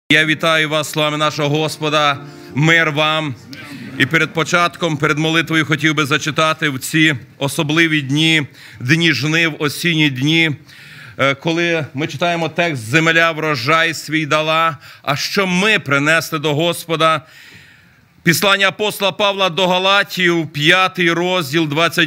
Я вітаю вас, слава нашого Господа, мир вам. І перед початком, перед молитвою хотів би зачитати в ці особливі дні, дні жнив, осінні дні, коли ми читаємо текст «Земля врожай свій дала», а що ми принесли до Господа. Післання апостола Павла до Галатів, 5 розділ,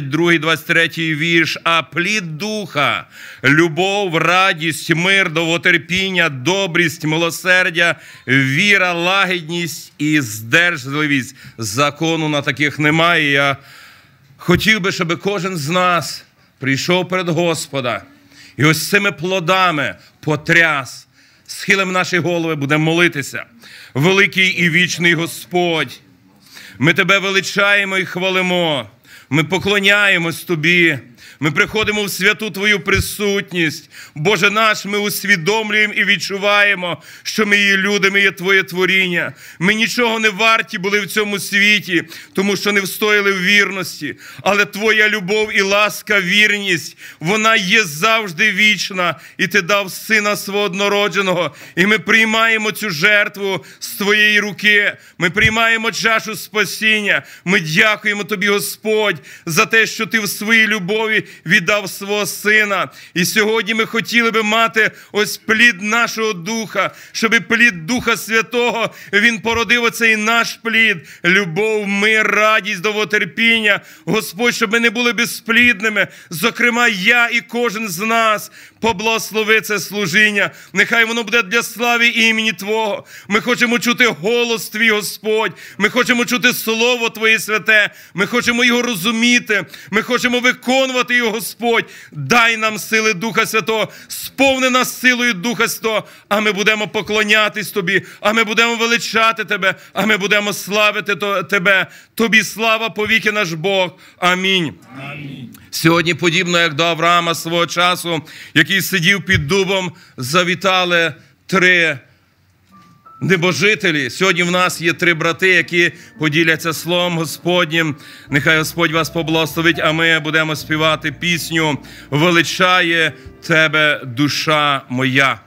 22-23 вірш. «А плід Духа – любов, радість, мир, довготерпіння, добрість, милосердя, віра, лагідність і здержливість». Закону на таких немає. Я хотів би, щоб кожен з нас прийшов перед Господа і ось цими плодами потряс. Схилимо наші голови, будемо молитися. Великий і вічний Господь, ми Тебе величаємо і хвалимо, ми поклоняємось Тобі, ми приходимо в святу Твою присутність. Боже наш, ми усвідомлюємо і відчуваємо, що ми є люди, ми є Твоє творіння. Ми нічого не варті були в цьому світі, тому що не встояли в вірності. Але Твоя любов і ласка, вірність, вона є завжди вічна. І Ти дав Сина Свого однородженого. І ми приймаємо цю жертву з Твоєї руки. Ми приймаємо чашу спасіння. Ми дякуємо Тобі, Господь, за те, що Ти в своїй любові віддав свого Сина. І сьогодні ми хотіли би мати ось плід нашого Духа, щоб плід Духа Святого, він породив оцей наш плід. Любов, мир, радість, довготерпіння. Господь, щоб ми не були безплідними. Зокрема, я і кожен з нас. Поблагослови це служіння. Нехай воно буде для слави імені Твого. Ми хочемо чути голос Твій, Господь. Ми хочемо чути Слово Твоє святе. Ми хочемо його розуміти. Ми хочемо виконувати його, Господь. Дай нам сили Духа Святого. Сповни нас силою Духа Святого. А ми будемо поклонятись Тобі. А ми будемо величати Тебе. А ми будемо славити Тебе. Тобі слава повіки наш Бог. Амінь. Амінь. Сьогодні, подібно як до Авраама свого часу, який сидів під дубом, завітали 3 небожителі. Сьогодні в нас є 3 брати, які поділяться Словом Господнім. Нехай Господь вас поблагословить, а ми будемо співати пісню «Величає Тебе душа моя».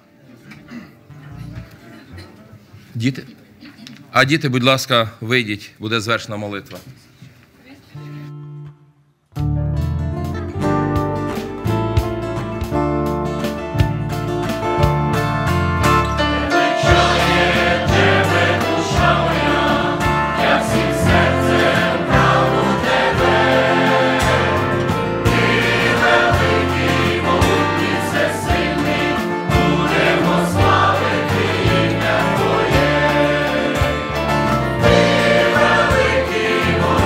Діти? А діти, будь ласка, вийдіть, буде звершена молитва. Великий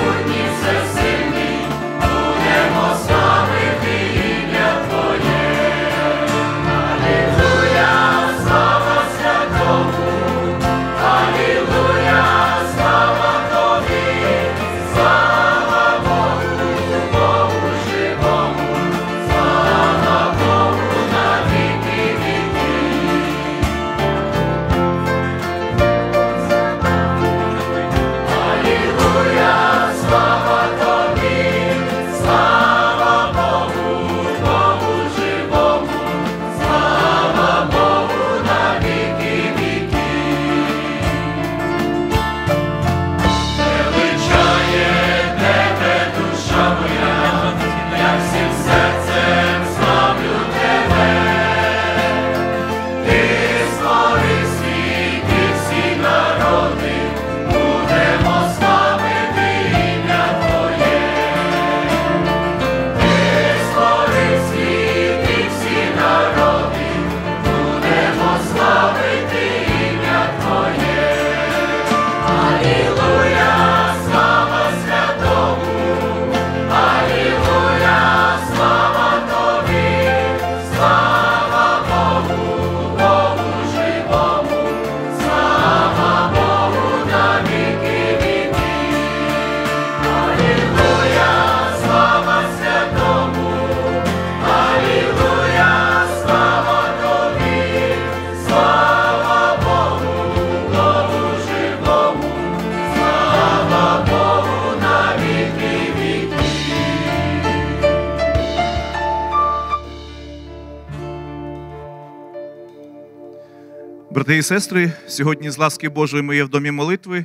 Брати і сестри, сьогодні з ласки Божої ми є в домі молитви.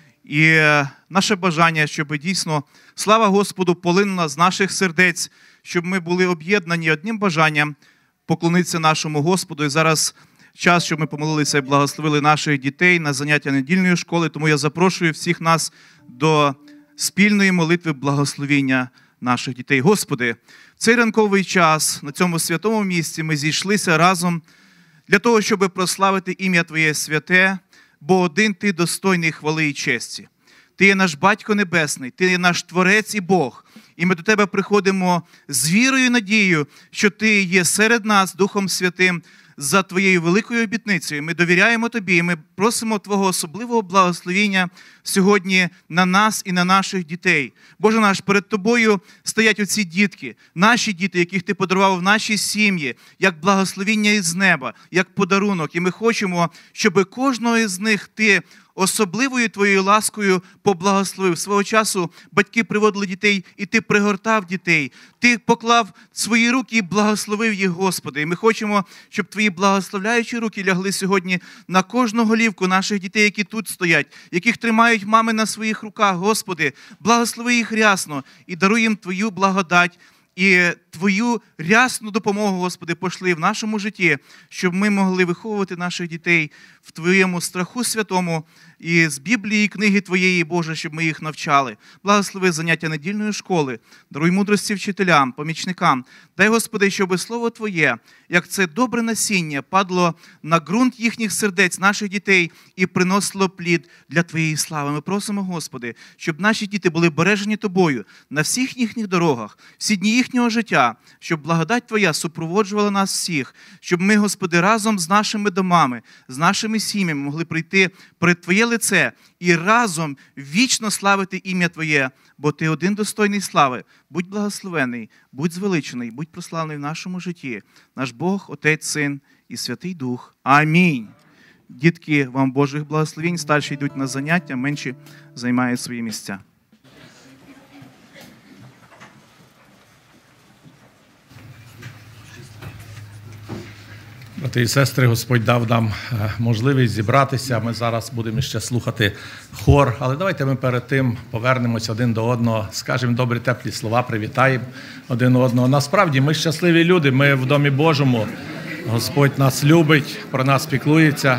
І наше бажання, щоб дійсно слава Господу полинула з наших сердець, щоб ми були об'єднані одним бажанням поклонитися нашому Господу. І зараз час, щоб ми помолилися і благословили наших дітей на заняття недільної школи. Тому я запрошую всіх нас до спільної молитви благословіння наших дітей. Господи, в цей ранковий час на цьому святому місці ми зійшлися разом для того, щоб прославити ім'я Твоє святе, бо один Ти достойний хвали і честі. Ти є наш Батько Небесний, Ти є наш Творець і Бог. І ми до Тебе приходимо з вірою і надією, що Ти є серед нас Духом Святим за Твоєю великою обітницею. Ми довіряємо Тобі, і ми просимо Твого особливого благословіння сьогодні на нас і на наших дітей. Боже наш, перед Тобою стоять оці дітки, наші діти, яких Ти подарував в нашій сім'ї, як благословіння із неба, як подарунок. І ми хочемо, щоб кожного із них Ти особливою Твоєю ласкою поблагословив. Свого часу батьки приводили дітей, і Ти пригортав дітей. Ти поклав свої руки і благословив їх, Господи. І ми хочемо, щоб Твої благословляючі руки лягли сьогодні на кожну голівку наших дітей, які тут стоять, яких тримають мами на своїх руках, Господи. Благослови їх рясно і даруй їм Твою благодать. І Твою рясну допомогу, Господи, пошли в нашому житті, щоб ми могли виховувати наших дітей в Твоєму страху святому і з Біблії, книги Твоєї, Боже, щоб ми їх навчали. Благослови заняття недільної школи, даруй мудрості вчителям, помічникам. Дай, Господи, щоб Слово Твоє, як це добре насіння, падло на ґрунт їхніх сердець, наших дітей, і приносило плід для Твоєї слави. Ми просимо, Господи, щоб наші діти були бережені Тобою на всіх їхніх дорогах, всі дні їхнього життя, щоб благодать Твоя супроводжувала нас всіх, щоб ми, Господи, разом з нашими домами, з нашими сім'ями могли прийти перед Твоє лице і разом вічно славити ім'я Твоє, бо Ти один достойний слави. Будь благословений, будь звеличений, будь прославлений в нашому житті. Наш Бог, Отець, Син і Святий Дух. Амінь. Дітки, вам Божих благословень, старші йдуть на заняття, менші займають свої місця. Брати і сестри, Господь дав нам можливість зібратися. Ми зараз будемо ще слухати хор. Але давайте ми перед тим повернемось один до одного, скажемо добрі теплі слова, привітаємо один одного. Насправді ми щасливі люди, ми в Домі Божому. Господь нас любить, про нас піклується.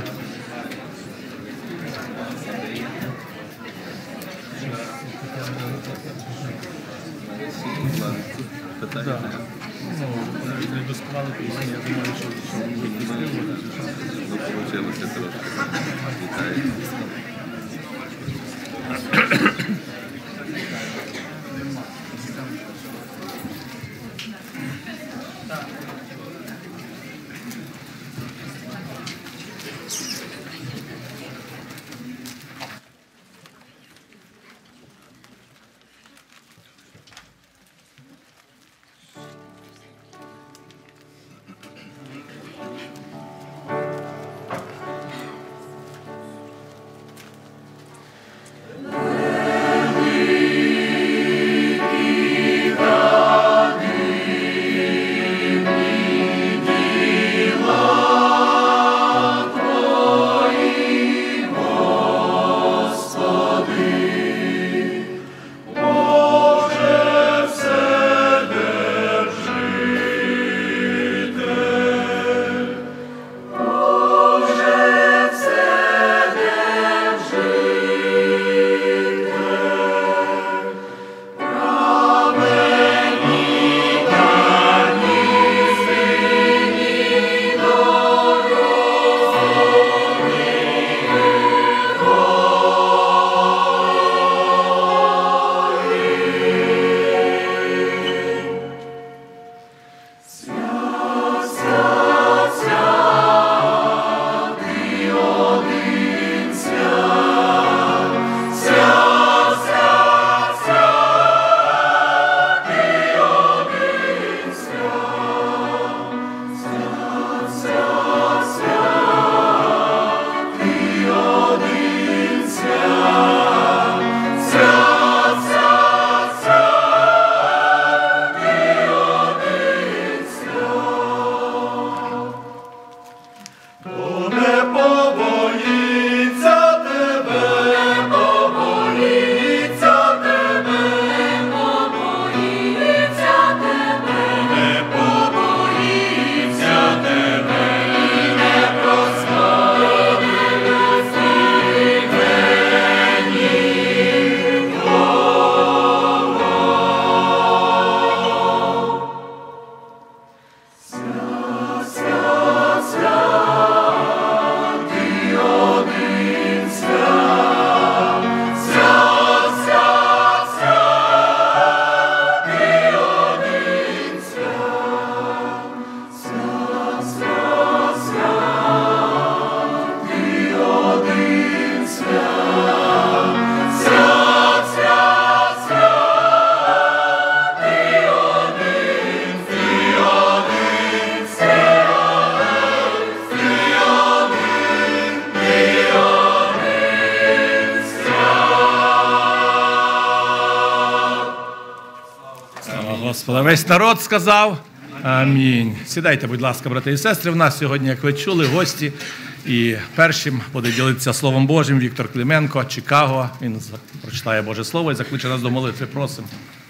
Господа. Весь народ сказав амінь. Сідайте, будь ласка, брати і сестри. В нас сьогодні, як ви чули, гості. І першим буде ділитися Словом Божим Віктор Клименко, Чикаго. Він прочитає Боже Слово і закличе нас до молитви. Просимо.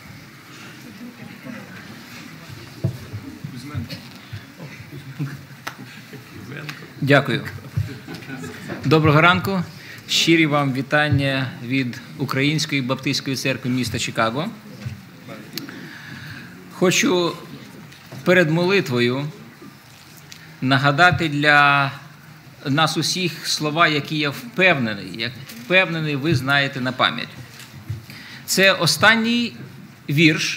Дякую. Доброго ранку. Щирі вам вітання від Української Баптистської церкви міста Чикаго. Хочу перед молитвою нагадати для нас усіх слова, які я впевнений, ви знаєте на пам'ять. Це останній вірш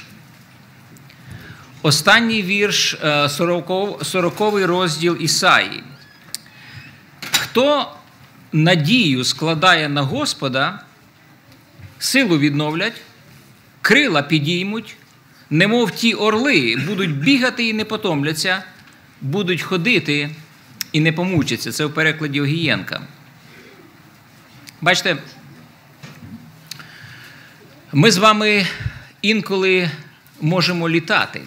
40-й розділ Ісаї. Хто надію складає на Господа, силу відновлять, крила підіймуть, немов ті орли, будуть бігати і не потомляться, будуть ходити і не помучаться. Це в перекладі Огієнка. Бачите, ми з вами інколи можемо літати.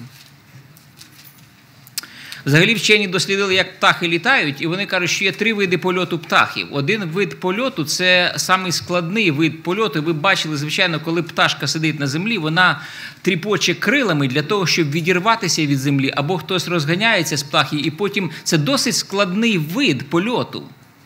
Взагалі вчені дослідили, як птахи літають, і вони кажуть, що є 3 види польоту птахів. Один вид польоту – це самий складний вид польоту. Ви бачили, звичайно, коли пташка сидить на землі, вона тріпоче крилами для того, щоб відірватися від землі, або хтось розганяється з птахів, і потім це досить складний вид польоту.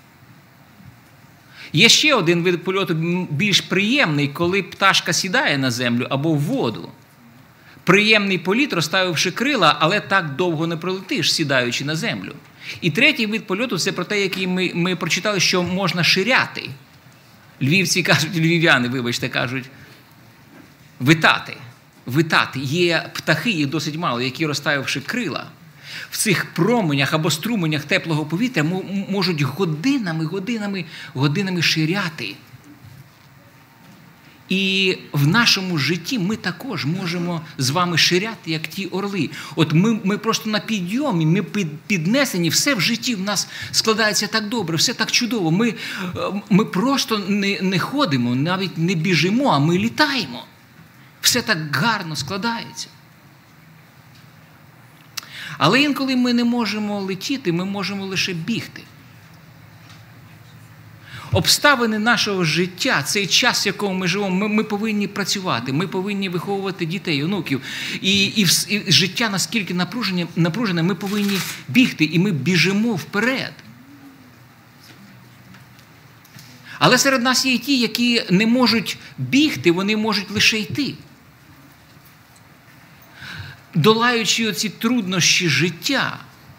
Є ще один вид польоту, більш приємний, коли пташка сідає на землю або в воду. Приємний політ, розставивши крила, але так довго не пролетиш, сідаючи на землю. І третій вид польоту – це про те, який ми прочитали, що можна ширяти. Львів'яни, вибачте, кажуть, витати. Є птахи, їх досить мало, які, розставивши крила, в цих променях або струменях теплого повітря можуть годинами ширяти. І в нашому житті ми також можемо з вами ширяти, як ті орли. От ми просто на підйомі, ми піднесені, все в житті в нас складається так добре, все так чудово. Ми просто не ходимо, навіть не біжимо, а ми літаємо. Все так гарно складається. Але інколи ми не можемо летіти, ми можемо лише бігти. Обставини нашого життя, цей час, в якому ми живемо, ми повинні працювати, ми повинні виховувати дітей, онуків. І життя наскільки напружене, ми повинні бігти, і ми біжимо вперед. Але серед нас є і ті, які не можуть бігти, вони можуть лише йти. Долаючи оці труднощі життя.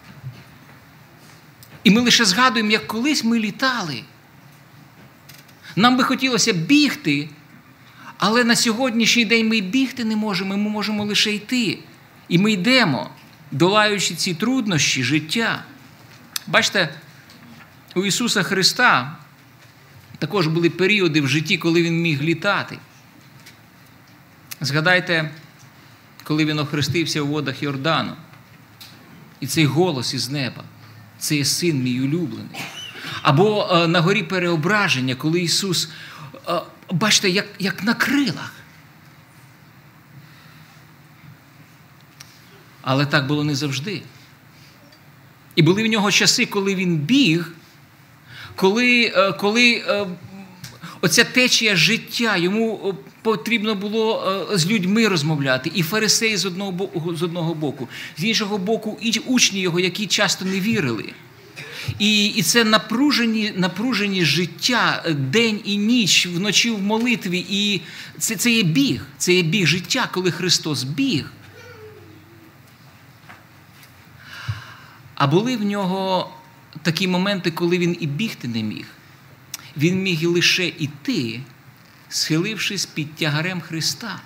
І ми лише згадуємо, як колись ми літали. Нам би хотілося бігти, але на сьогоднішній день ми бігти не можемо, ми можемо лише йти. І ми йдемо, долаючи ці труднощі життя. Бачите, у Ісуса Христа також були періоди в житті, коли Він міг літати. Згадайте, коли Він охрестився у водах Йордану. І цей голос із неба, це є Син мій улюблений. Або на горі Переображення, коли Ісус, бачите, як на крилах. Але так було не завжди. І були в нього часи, коли він біг, коли оця течія життя, йому потрібно було з людьми розмовляти. І фарисеї з одного боку, з іншого боку, і учні його, які часто не вірили. І це напружені життя, день і ніч, вночі в молитві. І це є біг. Це є біг життя, коли Христос біг. А були в нього такі моменти, коли він і бігти не міг. Він міг і лише іти, схилившись під тягарем Христа,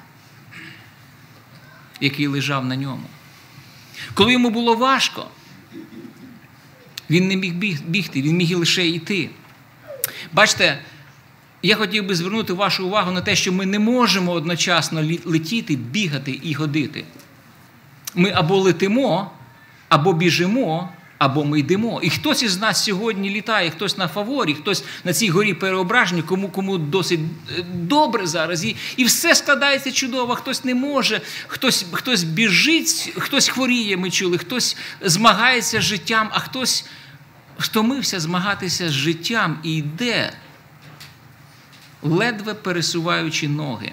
який лежав на ньому. Коли йому було важко, він не міг бігти, він міг і лише йти. Бачите, я хотів би звернути вашу увагу на те, що ми не можемо одночасно летіти, бігати і ходити. Ми або летимо, або біжимо, або ми йдемо. І хтось із нас сьогодні літає, хтось на Фаворі, хтось на цій горі Переображення, кому досить добре зараз. І все складається чудово, хтось не може, хтось біжить, хтось хворіє, ми чули, хтось змагається з життям, а хтось втомився змагатися з життям і йде, ледве пересуваючи ноги.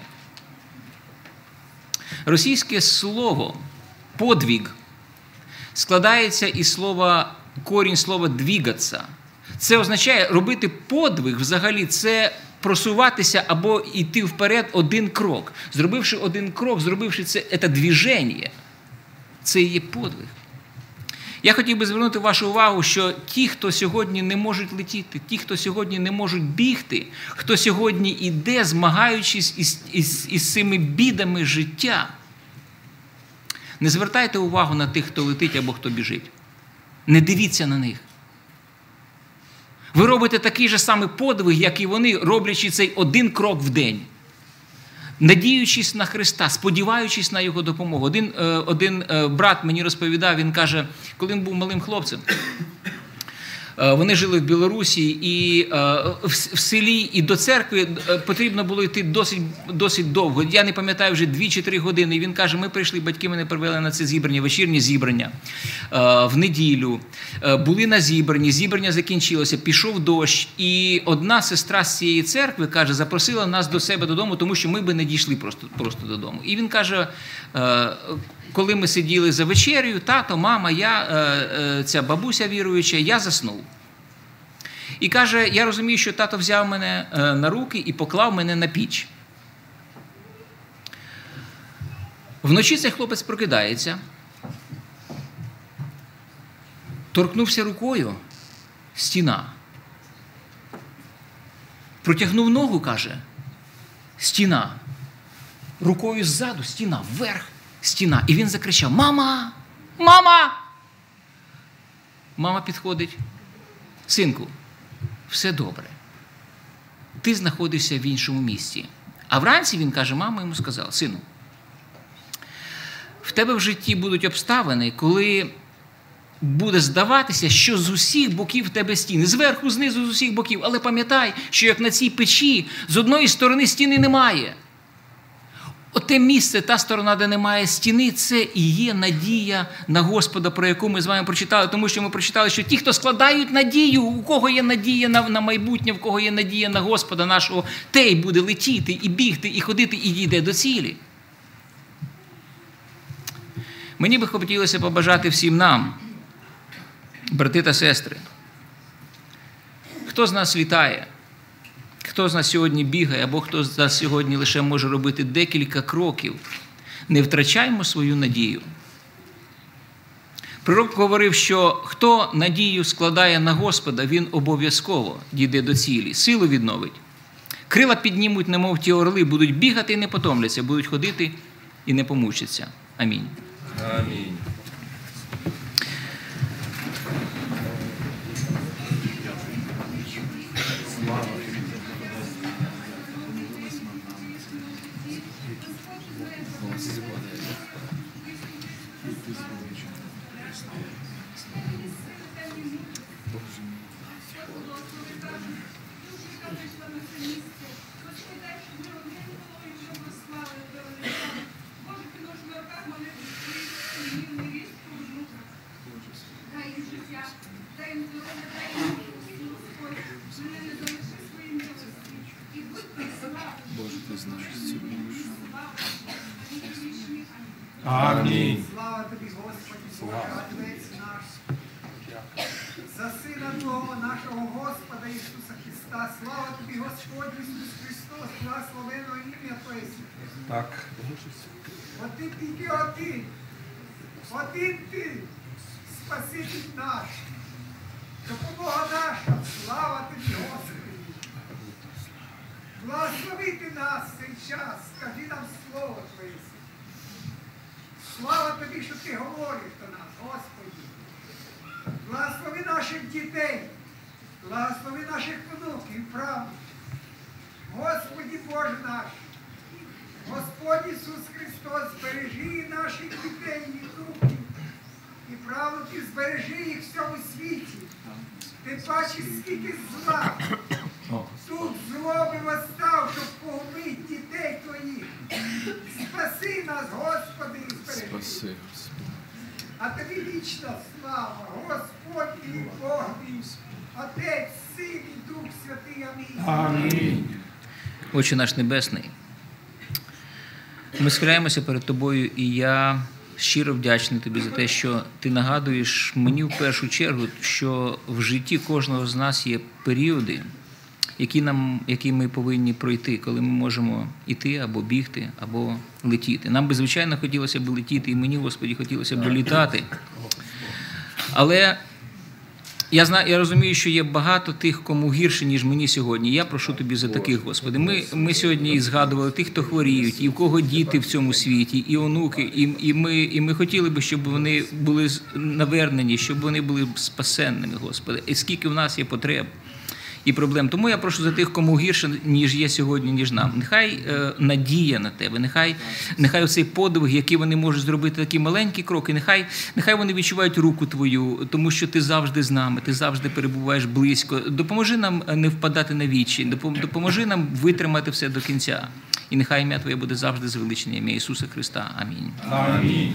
Російське слово «подвиг» складається із слова, корінь слова «двігатися». Це означає робити подвиг, взагалі, це просуватися або йти вперед один крок. Зробивши один крок, зробивши це движення, це і є подвиг. Я хотів би звернути вашу увагу, що ті, хто сьогодні не можуть летіти, ті, хто сьогодні не можуть бігти, хто сьогодні іде, змагаючись із цими бідами життя, не звертайте увагу на тих, хто летить або хто біжить. Не дивіться на них. Ви робите такий же самий подвиг, як і вони, роблячи цей один крок в день. Надіючись на Христа, сподіваючись на Його допомогу. Один брат мені розповідав, він каже, коли він був малим хлопцем, вони жили в Білорусі, і в селі, і до церкви потрібно було йти досить довго. Я не пам'ятаю, вже 2 чи 3 години. І він каже, ми прийшли, батьки мене привели на це зібрання, вечірнє зібрання, в неділю. Були на зібрання закінчилося, пішов дощ, і одна сестра з цієї церкви, каже, запросила нас до себе додому, тому що ми би не дійшли просто додому. І він каже, коли ми сиділи за вечерею, тато, мама, я, ця бабуся віруюча, я заснув. І каже, я розумію, що тато взяв мене на руки і поклав мене на піч. Вночі цей хлопець прокидається, торкнувся рукою, стіна. Протягнув ногу, каже, стіна. Рукою ззаду, стіна, вверх, стіна. І він закричав, мама! Мама! Мама підходить, синку, все добре. Ти знаходишся в іншому місці. А вранці він каже, мама йому сказала, сину, в тебе в житті будуть обставини, коли буде здаватися, що з усіх боків в тебе стіни. Зверху, знизу, з усіх боків. Але пам'ятай, що як на цій печі, з одної сторони стіни немає. Оте місце, та сторона, де немає стіни, це і є надія на Господа, про яку ми з вами прочитали. Тому що ми прочитали, що ті, хто складають надію, у кого є надія на майбутнє, в кого є надія на Господа нашого, той буде летіти і бігти, і ходити, і дійде до цілі. Мені би хотілося побажати всім нам, брати та сестри, хто з нас літає, хто з нас сьогодні бігає, або хто з нас сьогодні лише може робити декілька кроків, не втрачаймо свою надію. Пророк говорив, що хто надію складає на Господа, він обов'язково дійде до цілі, силу відновить. Крила піднімуть, немов ті орли, будуть бігати і не потомляться, будуть ходити і не помучаться. Амінь. Амінь. Амінь. Слава тобі, Господи, Боже, Отець наш, за Сина Твого, нашого Господа Ісуса Христа. Слава тобі, Господь Ісус Христос, благословено ім'я Твоє. Так. Один тільки один. Один ти, Спаситель наш. Допомога наша. Слава тобі, Господи. Благословити нас в цей час. Скажи нам слово Твоє. Слава тобі, що ти говориш до нас, Господи. Благослови наших дітей, благослови наших внуків, правнуків. Господи Боже наш, Господь Ісус Христос, збережи наших дітей і внуків, і правнуків. славу Ти збережи їх в цьому світі. Ти бачиш, скільки зла. Тут злоби восстав, щоб погубити дітей Твоїх. Спаси нас, Господи, і збережи. А Тобі вічна слава, Господь і Бог мій, Отець, Син і Дух Святий. Амінь. Отче наш Небесний, ми схиляємося перед Тобою, і я щиро вдячний Тобі за те, що Ти нагадуєш мені в першу чергу, що в житті кожного з нас є періоди, які ми повинні пройти, коли ми можемо йти або бігти, або летіти. Нам би, звичайно, хотілося б летіти, і мені, Господи, хотілося б літати. Але я розумію, що є багато тих, кому гірше, ніж мені сьогодні. Я прошу Тобі за таких, Господи. Ми сьогодні і згадували тих, хто хворіють, і в кого діти в цьому світі, і онуки. І ми хотіли б, щоб вони були навернені, щоб вони були спасенними, Господи. І скільки в нас є потреб і проблем. Тому я прошу за тих, кому гірше, ніж є сьогодні, ніж нам. Нехай надія на Тебе, нехай оцей подвиг, який вони можуть зробити, такі маленькі кроки, нехай вони відчувають руку Твою, тому що Ти завжди з нами, Ти завжди перебуваєш близько. Допоможи нам не впадати на відчай, допоможи нам витримати все до кінця. І нехай ім'я Твоє буде завжди звеличене, ім'я Ісуса Христа. Амінь. Амінь.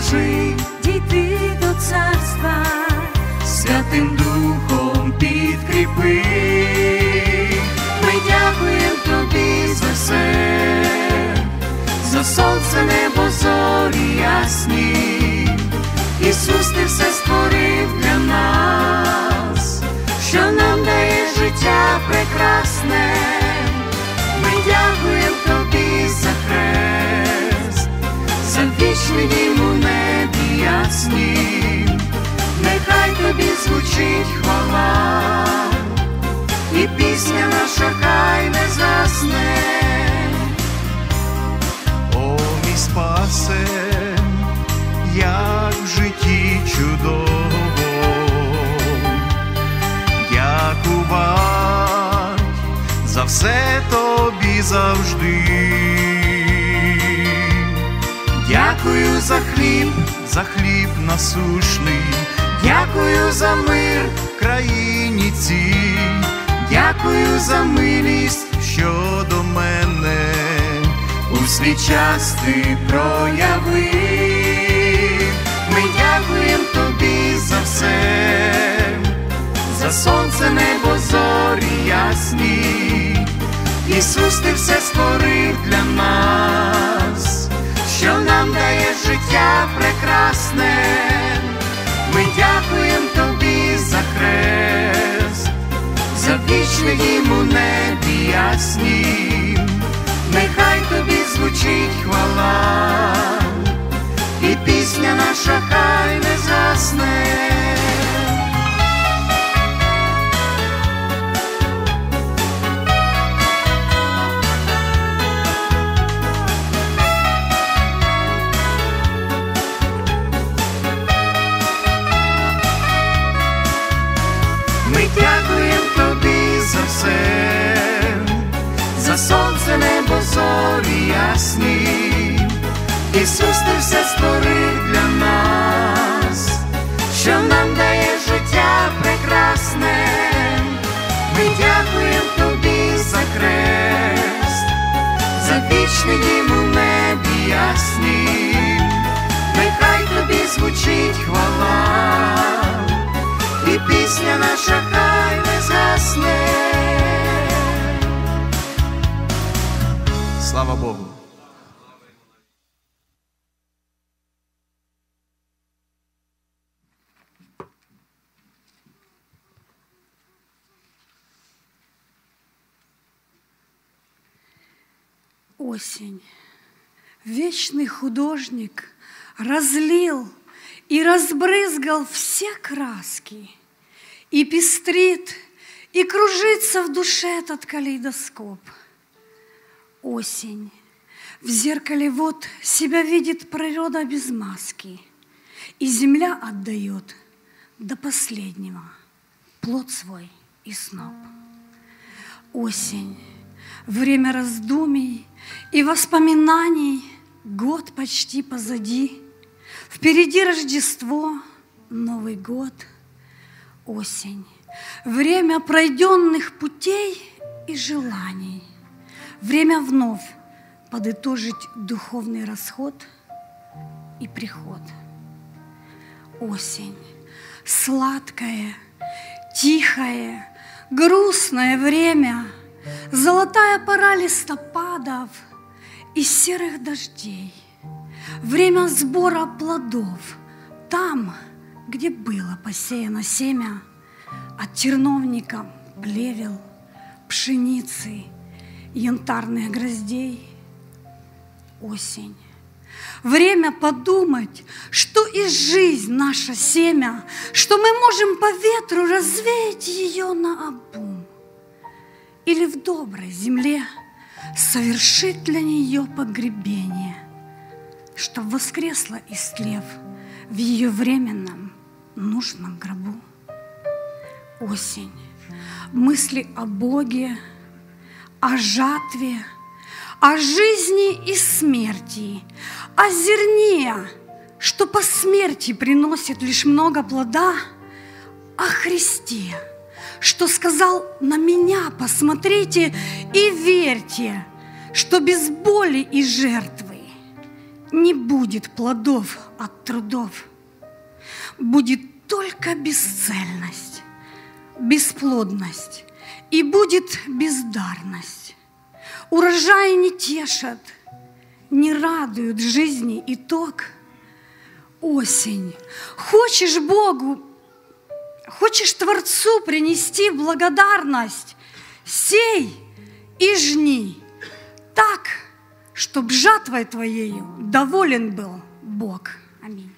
допоможи дійти до царства, Святим Духом підкріпи. Ми дякуємо Тобі за все, за сонце, небо, зорі ясні. Ісус, Ти все створив для нас, що нам дає життя прекрасне. Ми дякуємо Тобі за хрест, за вічний дім у небі яснім. Нехай Тобі звучить хвала, і пісня наша хай не згасне. О, мій Спасе, як в житті чудово дякувать за все Тобі завжди. Дякую за хліб насушний, дякую за мир в країні цій, дякую за милість, що до мене у свій час Ти проявив. Ми дякуємо Тобі за все, за сонце, небо, зорі ясні. Ісус, Ти все створив для нас, що нам дає життя прекрасне. Ми дякуємо Тобі за хрест, за вічний дім у небі яснім. Нехай Тобі звучить хвала, і пісня наша хай не згасне. Ми дякуємо Тобі за все, за сонце, небо, зорі ясні. Ісус, Ти все створив для нас, що нам дає життя прекрасне. Ми дякуємо Тобі за хрест, за вічний дім у небі яснім. Нехай Тобі звучить хвала, і пісня наша хай не згасне. Слава Богу! Осень. Вечный художник разлил и разбрызгал все краски, и пестрит, и кружится в душе этот калейдоскоп. Осень. В зеркале вот себя видит природа без маски, и земля отдает до последнего плод свой и сноп. Осень. Время раздумий и воспоминаний, год почти позади. Впереди Рождество, Новый год, осень. Время пройденных путей и желаний. Время вновь подытожить духовный расход и приход. Осень. Сладкое, тихое, грустное время. Золотая пора листопадов и серых дождей. Время сбора плодов там, где было посеяно семя, от терновника, плевел, пшеницы, янтарных гроздей. Осень. Время подумать, что и жизнь наша семя, что мы можем по ветру развеять ее наобум. Или в доброй земле совершить для нее погребение, чтоб воскресла истлев в ее временном нужном гробу. Осень. Мысли о Боге, о жатве, о жизни и смерти, о зерне, что по смерти приносит лишь много плода, о Христе, что сказал: на меня посмотрите и верьте, что без боли и жертвы не будет плодов от трудов. Будет только бесцельность, бесплодность и будет бездарность. Урожаи не тешат, не радуют жизни итог. Осень. Хочешь Богу, хочешь Творцу принести благодарность, сей и жни так, чтоб жатвой твоею доволен был Бог. Аминь.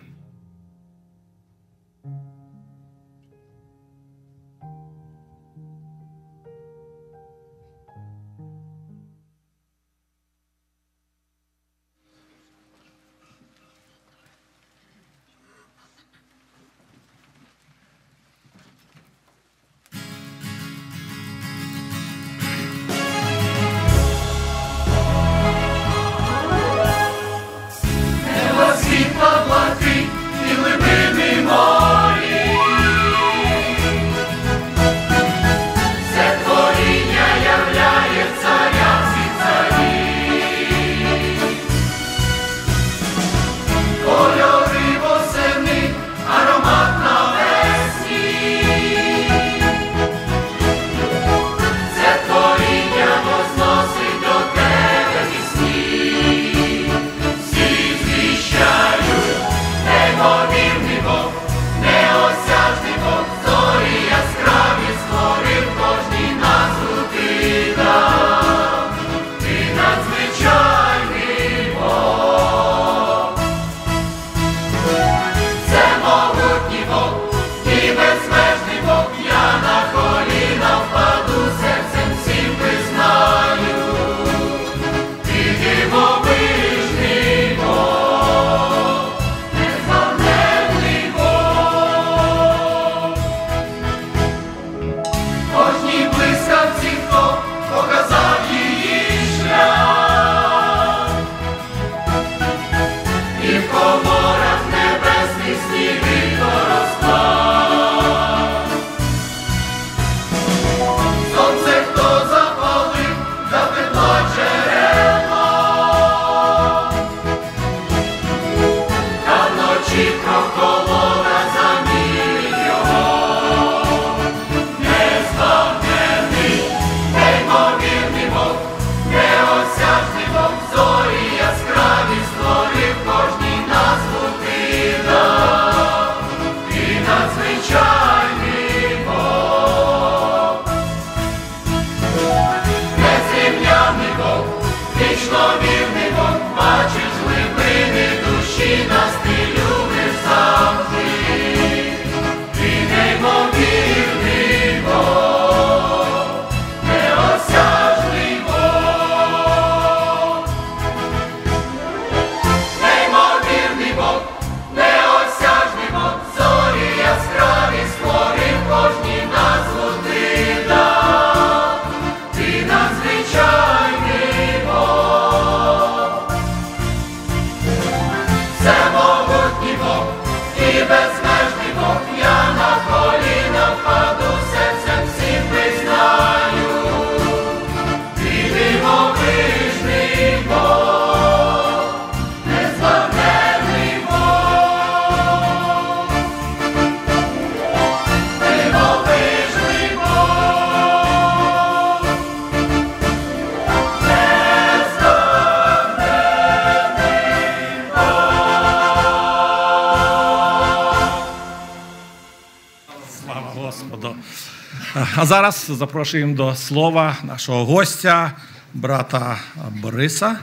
А зараз запрошуємо до слова нашого гостя, брата Бориса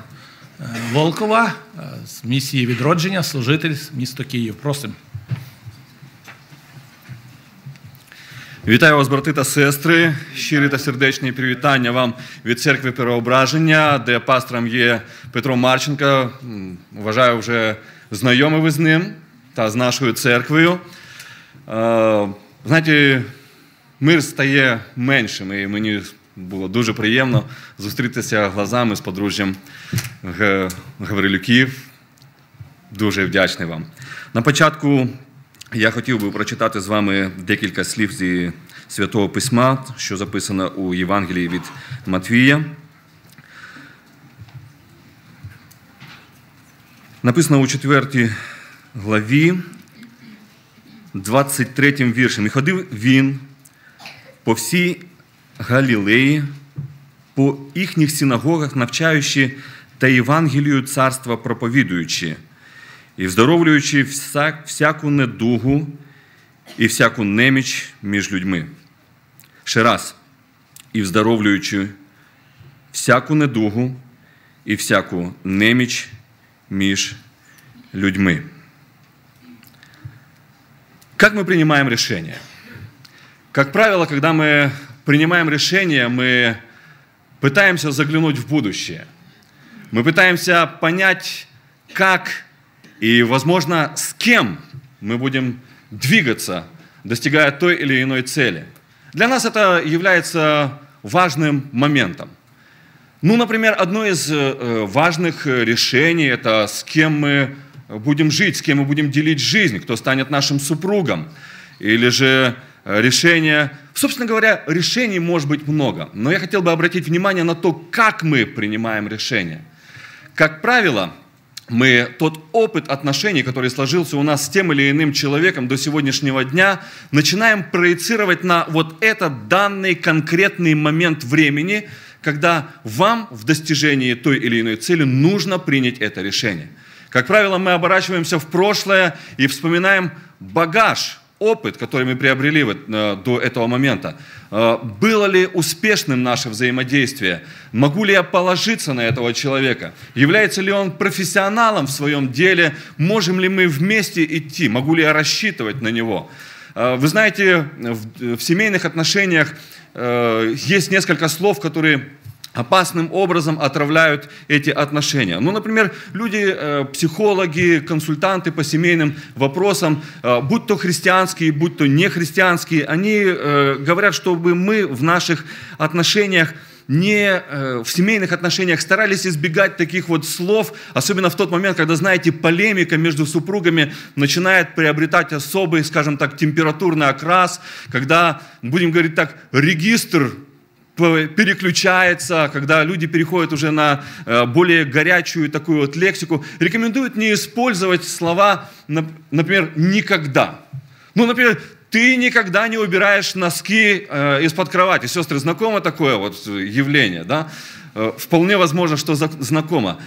Волкова з місії відродження, служитель місто Київ. Просимо. Вітаю вас, брати та сестри. Щирі та сердечні привітання вам від церкви Переображення, де пастором є Петро Марченко. Вважаю, вже знайомі ви з ним та з нашою церквою. Знаєте, мир стає меншим, і мені було дуже приємно зустрітися глазами з подружжям Гаврилюків. Дуже вдячний вам. На початку я хотів би прочитати з вами декілька слів зі Святого Письма, що записано у Євангелії від Матвія. Написано у 4 главі, 23 віршем. «І ходив він по всій Галілеї, по їхніх синагогах, навчаючи та Євангелію царства проповідуючи, і вздоровлюючи всяку недугу і всяку неміч між людьми». Ще раз. «І вздоровлюючи всяку недугу и всякую неміч між людьми». Как мы принимаем решения? Как правило, когда мы принимаем решения, мы пытаемся заглянуть в будущее. Мы пытаемся понять, как и, возможно, с кем мы будем двигаться, достигая той или иной цели. Для нас это является важным моментом. Ну, например, одно из важных решений – это с кем мы будем жить, с кем мы будем делить жизнь, кто станет нашим супругом. Или же решение… Собственно говоря, решений может быть много. Но я хотел бы обратить внимание на то, как мы принимаем решения. Как правило, мы тот опыт отношений, который сложился у нас с тем или иным человеком до сегодняшнего дня, начинаем проецировать на вот этот данный конкретный момент времени, когда вам в достижении той или иной цели нужно принять это решение. Как правило, мы оборачиваемся в прошлое и вспоминаем багаж, опыт, который мы приобрели до этого момента. Было ли успешным наше взаимодействие? Могу ли я положиться на этого человека? Является ли он профессионалом в своем деле? Можем ли мы вместе идти? Могу ли я рассчитывать на него? Вы знаете, в семейных отношениях есть несколько слов, которые опасным образом отравляют эти отношения. Ну, например, люди, психологи, консультанты по семейным вопросам, будь то христианские, будь то нехристианские, они говорят, чтобы мы в наших отношениях, в семейных отношениях старались избегать таких вот слов, особенно в тот момент, когда, знаете, полемика между супругами начинает приобретать особый, скажем так, температурный окрас, когда, будем говорить так, регистр переключается, когда люди переходят уже на более горячую такую вот лексику. Рекомендуют не использовать слова, например, «никогда». Ну, например, «ты никогда не убираешь носки из-под кровати». Сестры, знакомо такое вот явление, да? Вполне возможно, что знакомо.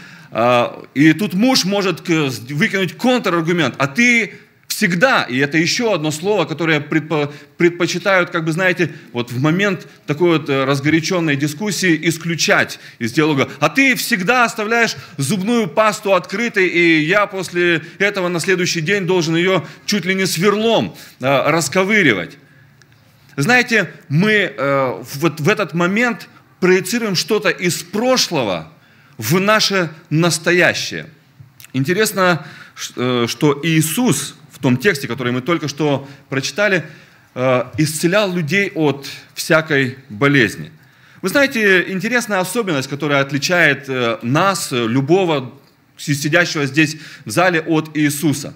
И тут муж может выкинуть контраргумент, а ты всегда, и это еще одно слово, которое предпочитают, как бы, знаете, вот в момент такой вот разгоряченной дискуссии исключать из диалога. А ты всегда оставляешь зубную пасту открытой, и я после этого на следующий день должен ее чуть ли не сверлом расковыривать. Знаете, мы вот в этот момент проецируем что-то из прошлого в наше настоящее. Интересно, что Иисус в том тексте, который мы только что прочитали, исцелял людей от всякой болезни. Вы знаете, интересная особенность, которая отличает нас, любого сидящего здесь в зале, от Иисуса.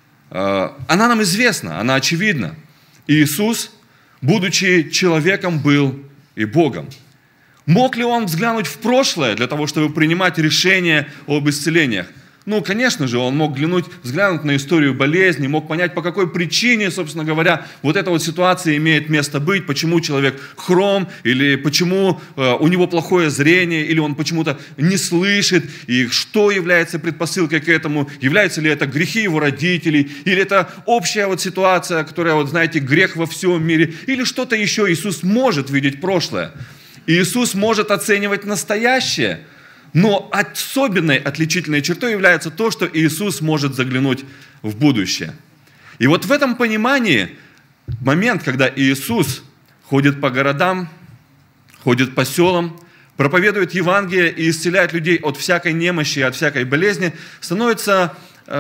Она нам известна, она очевидна. Иисус, будучи человеком, был и Богом. Мог ли он взглянуть в прошлое для того, чтобы принимать решения об исцелениях? Ну, конечно же, он мог взглянуть на историю болезни, мог понять, по какой причине, собственно говоря, вот эта вот ситуация имеет место быть, почему человек хром, или почему у него плохое зрение, или он почему-то не слышит, и что является предпосылкой к этому, являются ли это грехи его родителей, или это общая вот ситуация, которая, вот знаете, грех во всем мире, или что-то еще. Иисус может видеть прошлое, Иисус может оценивать настоящее. Но особенной отличительной чертой является то, что Иисус может заглянуть в будущее. И вот в этом понимании момент, когда Иисус ходит по городам, ходит по селам, проповедует Евангелие и исцеляет людей от всякой немощи и от всякой болезни, становится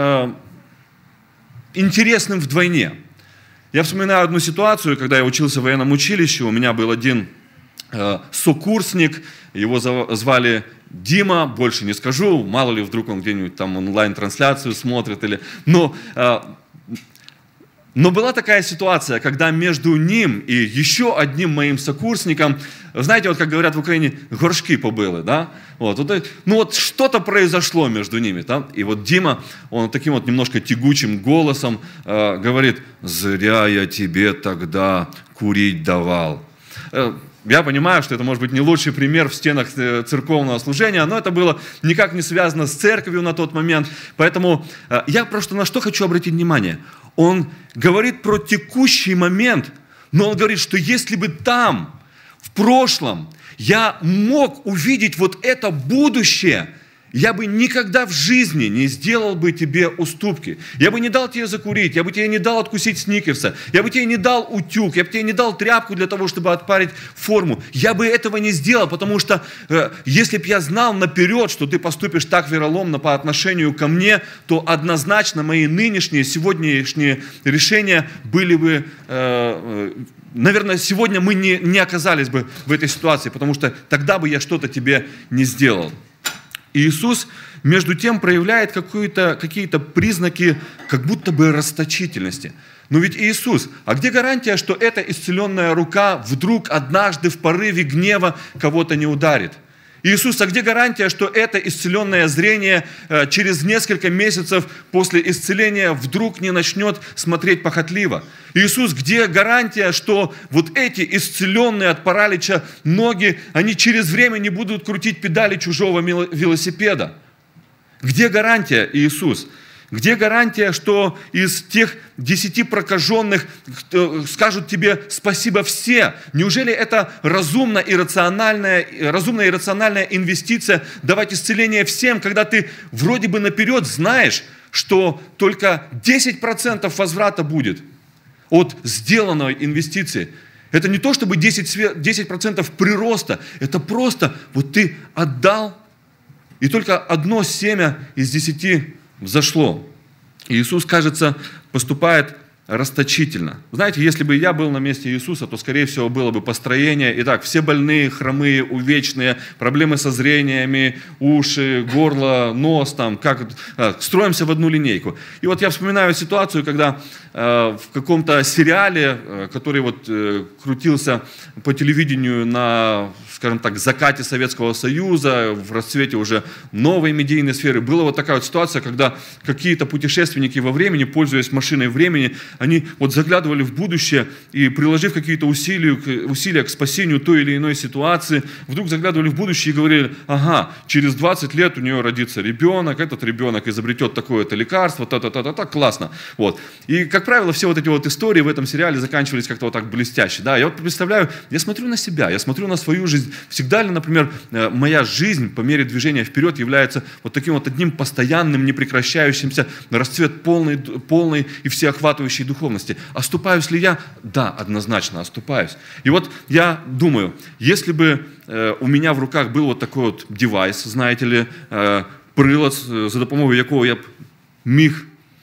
интересным вдвойне. Я вспоминаю одну ситуацию, когда я учился в военном училище, у меня был один сокурсник, его звали Дима, больше не скажу, мало ли вдруг он где-нибудь там онлайн-трансляцию смотрит. Но Но была такая ситуация, когда между ним и еще одним моим сокурсником, знаете, вот как говорят в Украине, горшки побыли, да? Ну вот что-то произошло между ними, да? И вот Дима, он таким вот немножко тягучим голосом говорит: «Зря я тебе тогда курить давал». Я понимаю, что это может быть не лучший пример в стенах церковного служения, но это было никак не связано с церковью на тот момент. Поэтому я просто на что хочу обратить внимание. Он говорит про текущий момент, но он говорит, что если бы там, в прошлом, я мог увидеть вот это будущее, я бы никогда в жизни не сделал бы тебе уступки. Я бы не дал тебе закурить, я бы тебе не дал откусить сникерса, я бы тебе не дал утюг, я бы тебе не дал тряпку для того, чтобы отпарить форму. Я бы этого не сделал, потому что если бы я знал наперед, что ты поступишь так вероломно по отношению ко мне, то однозначно мои нынешние, сегодняшние решения были бы... Наверное, сегодня мы не оказались бы в этой ситуации, потому что тогда бы я что-то тебе не сделал. И Иисус, между тем, проявляет какие-то признаки как будто бы расточительности. Но ведь Иисус, а где гарантия, что эта исцеленная рука вдруг однажды в порыве гнева кого-то не ударит? Иисус, а где гарантия, что это исцеленное зрение через несколько месяцев после исцеления вдруг не начнет смотреть похотливо? Иисус, где гарантия, что вот эти исцеленные от паралича ноги, они через время не будут крутить педали чужого велосипеда? Где гарантия, Иисус? Где гарантия, что из тех 10 прокаженных скажут тебе спасибо все? Неужели это разумная и рациональная инвестиция давать исцеление всем, когда ты вроде бы наперед знаешь, что только 10% возврата будет от сделанной инвестиции? Это не то, чтобы 10% прироста, это просто вот ты отдал, и только одно семя из 10 взошло. И Иисус, кажется, поступает расточительно. Знаете, если бы я был на месте Иисуса, то, скорее всего, было бы построение. Итак, все больные, хромые, увечные, проблемы со зрениями, уши, горло, нос, строимся в одну линейку. И вот я вспоминаю ситуацию, когда в каком-то сериале, который крутился по телевидению на, скажем так, закате Советского Союза, в расцвете уже новой медийной сферы, была вот такая вот ситуация, когда какие-то путешественники во времени, пользуясь машиной времени, они заглядывали в будущее и, приложив какие-то усилия к спасению той или иной ситуации, вдруг заглядывали в будущее и говорили: ага, через 20 лет у нее родится ребенок, этот ребенок изобретет такое-то лекарство, классно. И, как правило, все вот эти вот истории в этом сериале заканчивались как-то вот так блестяще. Да? Я представляю, я смотрю на себя, я смотрю на свою жизнь. Всегда ли, например, моя жизнь по мере движения вперед является вот таким вот одним постоянным, непрекращающимся расцвет полной и всеохватывающей духовности? Оступаюсь ли я? Да, однозначно оступаюсь. И вот я думаю, если бы у меня в руках был вот такой вот девайс, знаете ли, прилад, за допомогою якого я б міг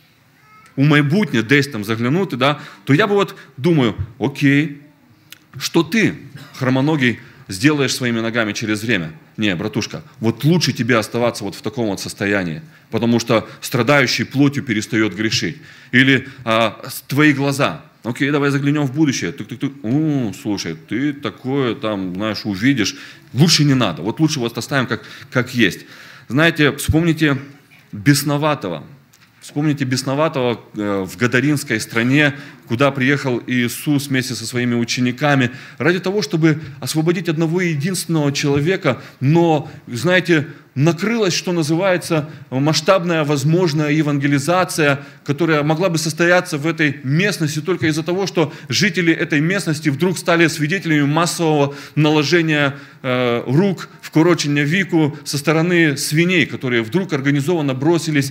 у майбутнє десь там заглянути, да, то я бы думаю: окей, что ты, хромоногий, сделаешь своими ногами через время? Не, братушка, лучше тебе оставаться в таком вот состоянии, потому что страдающий плотью перестает грешить. Или твои глаза. Окей, давай заглянем в будущее. Слушай, ты такое увидишь. Лучше не надо. Лучше оставим как есть. Знаете, вспомните Бесноватого. Вспомните Бесноватого в Гадаринской стране, куда приехал Иисус вместе со своими учениками, ради того, чтобы освободить одного единственного человека, но, знаете, накрылась, что называется, масштабная возможная евангелизация, которая могла бы состояться в этой местности только из-за того, что жители этой местности вдруг стали свидетелями массового наложения рук, вкорочення віку со стороны свиней, которые вдруг организованно бросились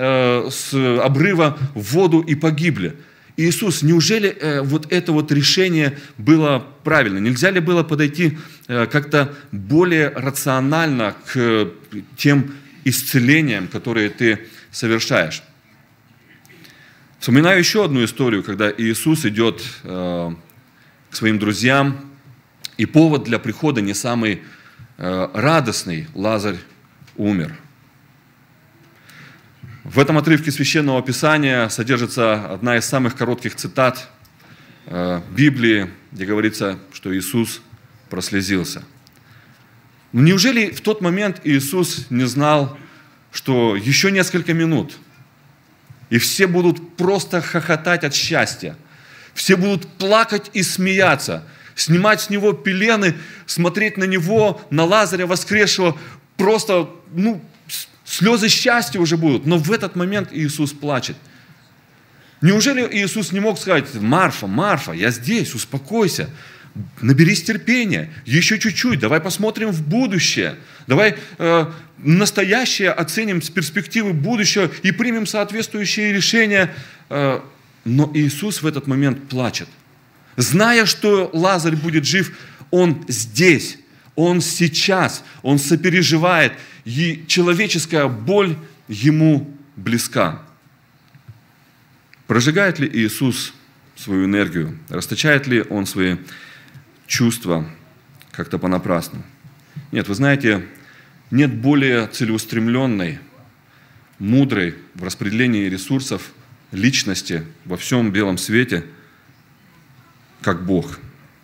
с обрыва в воду и погибли. Иисус, неужели это решение было правильно? Нельзя ли было подойти как-то более рационально к тем исцелениям, которые ты совершаешь? Вспоминаю еще одну историю, когда Иисус идет к своим друзьям, и повод для прихода не самый радостный. Лазарь умер. В этом отрывке Священного Писания содержится одна из самых коротких цитат Библии, где говорится, что Иисус прослезился. Но неужели в тот момент Иисус не знал, что еще несколько минут, и все будут просто хохотать от счастья, все будут плакать и смеяться, снимать с него пелены, смотреть на него, на Лазаря воскресшего, просто, слезы счастья уже будут. Но в этот момент Иисус плачет. Неужели Иисус не мог сказать: Марфа, Марфа, я здесь, успокойся, наберись терпения, еще чуть-чуть, давай посмотрим в будущее, давай настоящее оценим с перспективы будущего и примем соответствующие решения. Но Иисус в этот момент плачет. Зная, что Лазарь будет жив, Он здесь, Он сейчас, Он сопереживает, и человеческая боль Ему близка. Прожигает ли Иисус свою энергию? Расточает ли Он свои чувства как-то понапрасну? Нет, вы знаете, нет более целеустремленной, мудрой в распределении ресурсов личности во всем белом свете, как Бог.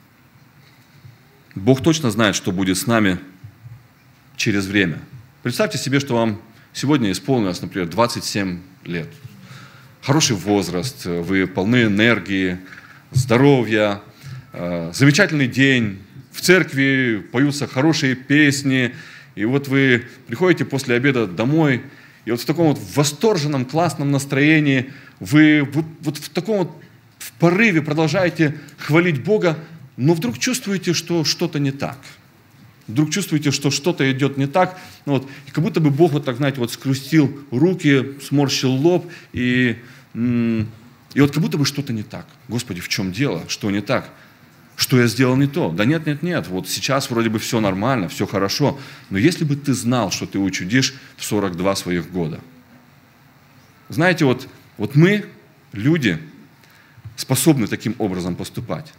Бог точно знает, что будет с нами через время. Представьте себе, что вам сегодня исполнилось, например, 27 лет. Хороший возраст, вы полны энергии, здоровья, замечательный день, в церкви поются хорошие песни, и вот вы приходите после обеда домой, и вот в таком вот восторженном, классном настроении вы вот в таком вот в порыве продолжаете хвалить Бога, но вдруг чувствуете, что что-то не так. Вдруг чувствуете, что что-то идет не так, и как будто бы Бог вот так, знаете, вот скрестил руки, сморщил лоб, и вот как будто бы что-то не так. Господи, в чем дело? Что не так? Что я сделал не то? Да нет, вот сейчас вроде бы все нормально, все хорошо, но если бы ты знал, что ты учудишь в 42 своих года. Знаете, вот мы, люди, способны таким образом поступать.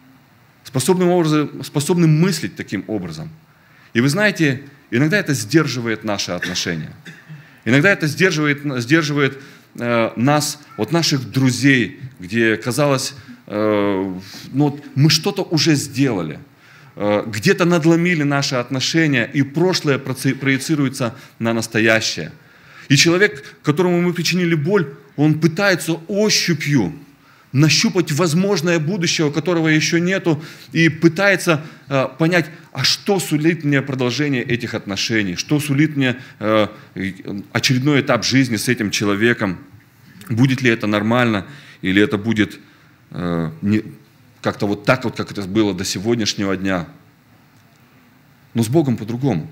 Способны мыслить таким образом. И вы знаете, иногда это сдерживает наши отношения. Иногда это сдерживает нас, от наших друзей, где, казалось, мы что-то уже сделали. Где-то надломили наши отношения, и прошлое проецируется на настоящее. И человек, которому мы причинили боль, он пытается ощупью нащупать возможное будущее, которого еще нету, и пытается понять, а что сулит мне продолжение этих отношений, что сулит мне очередной этап жизни с этим человеком, будет ли это нормально, или это будет как-то вот так вот, как это было до сегодняшнего дня. Но с Богом по-другому.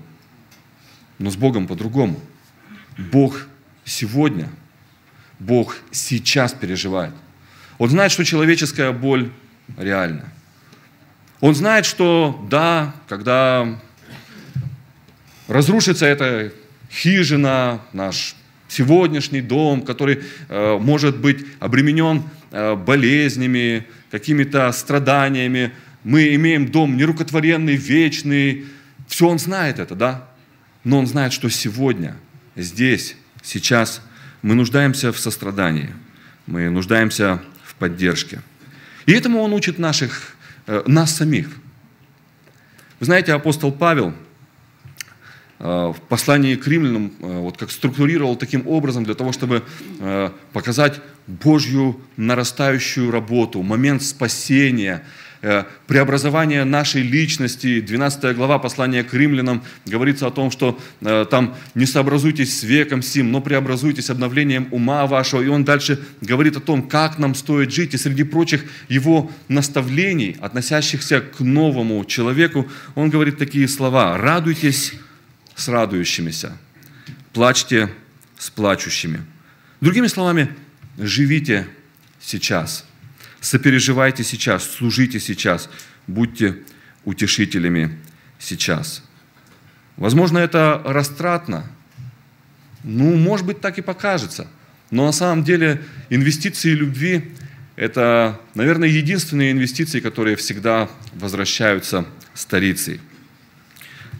Бог сегодня, Бог сейчас переживает. Он знает, что человеческая боль реальна. Он знает, что да, когда разрушится эта хижина, наш сегодняшний дом, который может быть обременен болезнями, какими-то страданиями, мы имеем дом нерукотворенный, вечный. Все он знает это, да? Но он знает, что сегодня, здесь, сейчас мы нуждаемся в сострадании, мы нуждаемся в поддержке. И этому он учит нас самих. Вы знаете, апостол Павел в послании к римлянам вот как структурировал таким образом для того, чтобы показать Божью нарастающую работу, момент спасения, преобразование нашей личности. 12 глава послания к римлянам говорится о том, что там не сообразуйтесь с веком сим, но преобразуйтесь обновлением ума вашего. И он дальше говорит о том, как нам стоит жить. И среди прочих его наставлений, относящихся к новому человеку, он говорит такие слова: «Радуйтесь с радующимися, плачьте с плачущими». Другими словами, живите сейчас. Сопереживайте сейчас, служите сейчас, будьте утешителями сейчас. Возможно, это растратно. Может быть, так и покажется. Но на самом деле инвестиции любви – это, наверное, единственные инвестиции, которые всегда возвращаются старицей.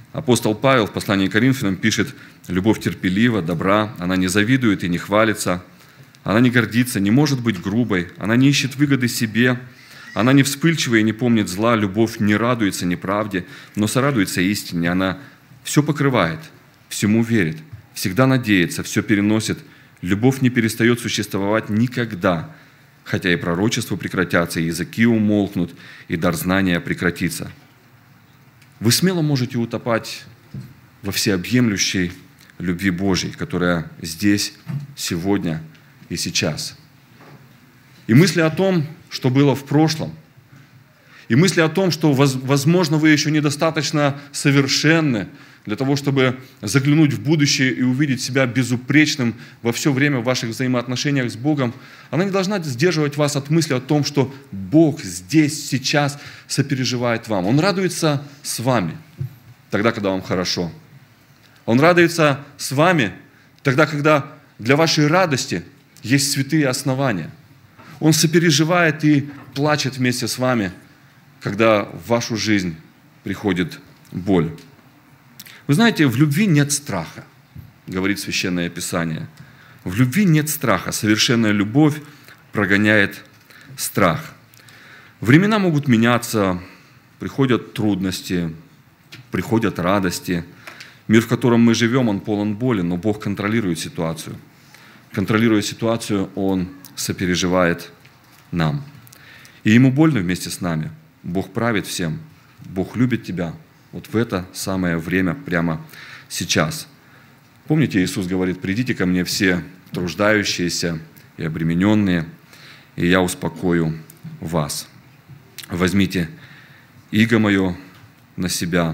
Апостол Павел в послании к Коринфянам пишет: «Любовь терпелива, добра, она не завидует и не хвалится, она не гордится, не может быть грубой, она не ищет выгоды себе, она не вспыльчива и не помнит зла, любовь не радуется неправде, но сорадуется истине, она все покрывает, всему верит, всегда надеется, все переносит, любовь не перестает существовать никогда, хотя и пророчества прекратятся, и языки умолкнут, и дар знания прекратится». Вы смело можете утопать во всеобъемлющей любви Божьей, которая здесь, сегодня и сейчас. И мысли о том, что было в прошлом, и мысли о том, что, возможно, вы еще недостаточно совершенны для того, чтобы заглянуть в будущее и увидеть себя безупречным во все время в ваших взаимоотношениях с Богом, она не должна сдерживать вас от мысли о том, что Бог здесь, сейчас сопереживает вам. Он радуется с вами тогда, когда вам хорошо. Он радуется с вами тогда, когда для вашей радости есть святые основания. Он сопереживает и плачет вместе с вами, когда в вашу жизнь приходит боль. Вы знаете, в любви нет страха, говорит Священное Писание. В любви нет страха. Совершенная любовь прогоняет страх. Времена могут меняться, приходят трудности, приходят радости. Мир, в котором мы живем, он полон боли, но Бог контролирует ситуацию. Контролируя ситуацию, Он сопереживает нам. И Ему больно вместе с нами. Бог правит всем. Бог любит тебя. Вот в это самое время, прямо сейчас. Помните, Иисус говорит: «Придите ко мне все труждающиеся и обремененные, и я успокою вас. Возьмите иго мое на себя».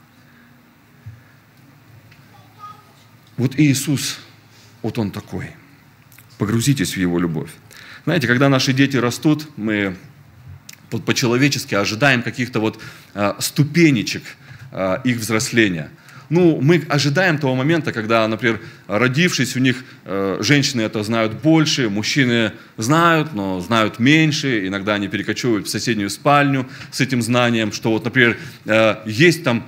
Вот Иисус, вот Он такой. Погрузитесь в Его любовь. Знаете, когда наши дети растут, мы по-человечески ожидаем каких-то вот ступенечек их взросления. Ну, мы ожидаем того момента, когда, например, родившись, у них женщины это знают больше, мужчины знают, но знают меньше. Иногда они перекочевывают в соседнюю спальню с этим знанием, что вот, например, есть там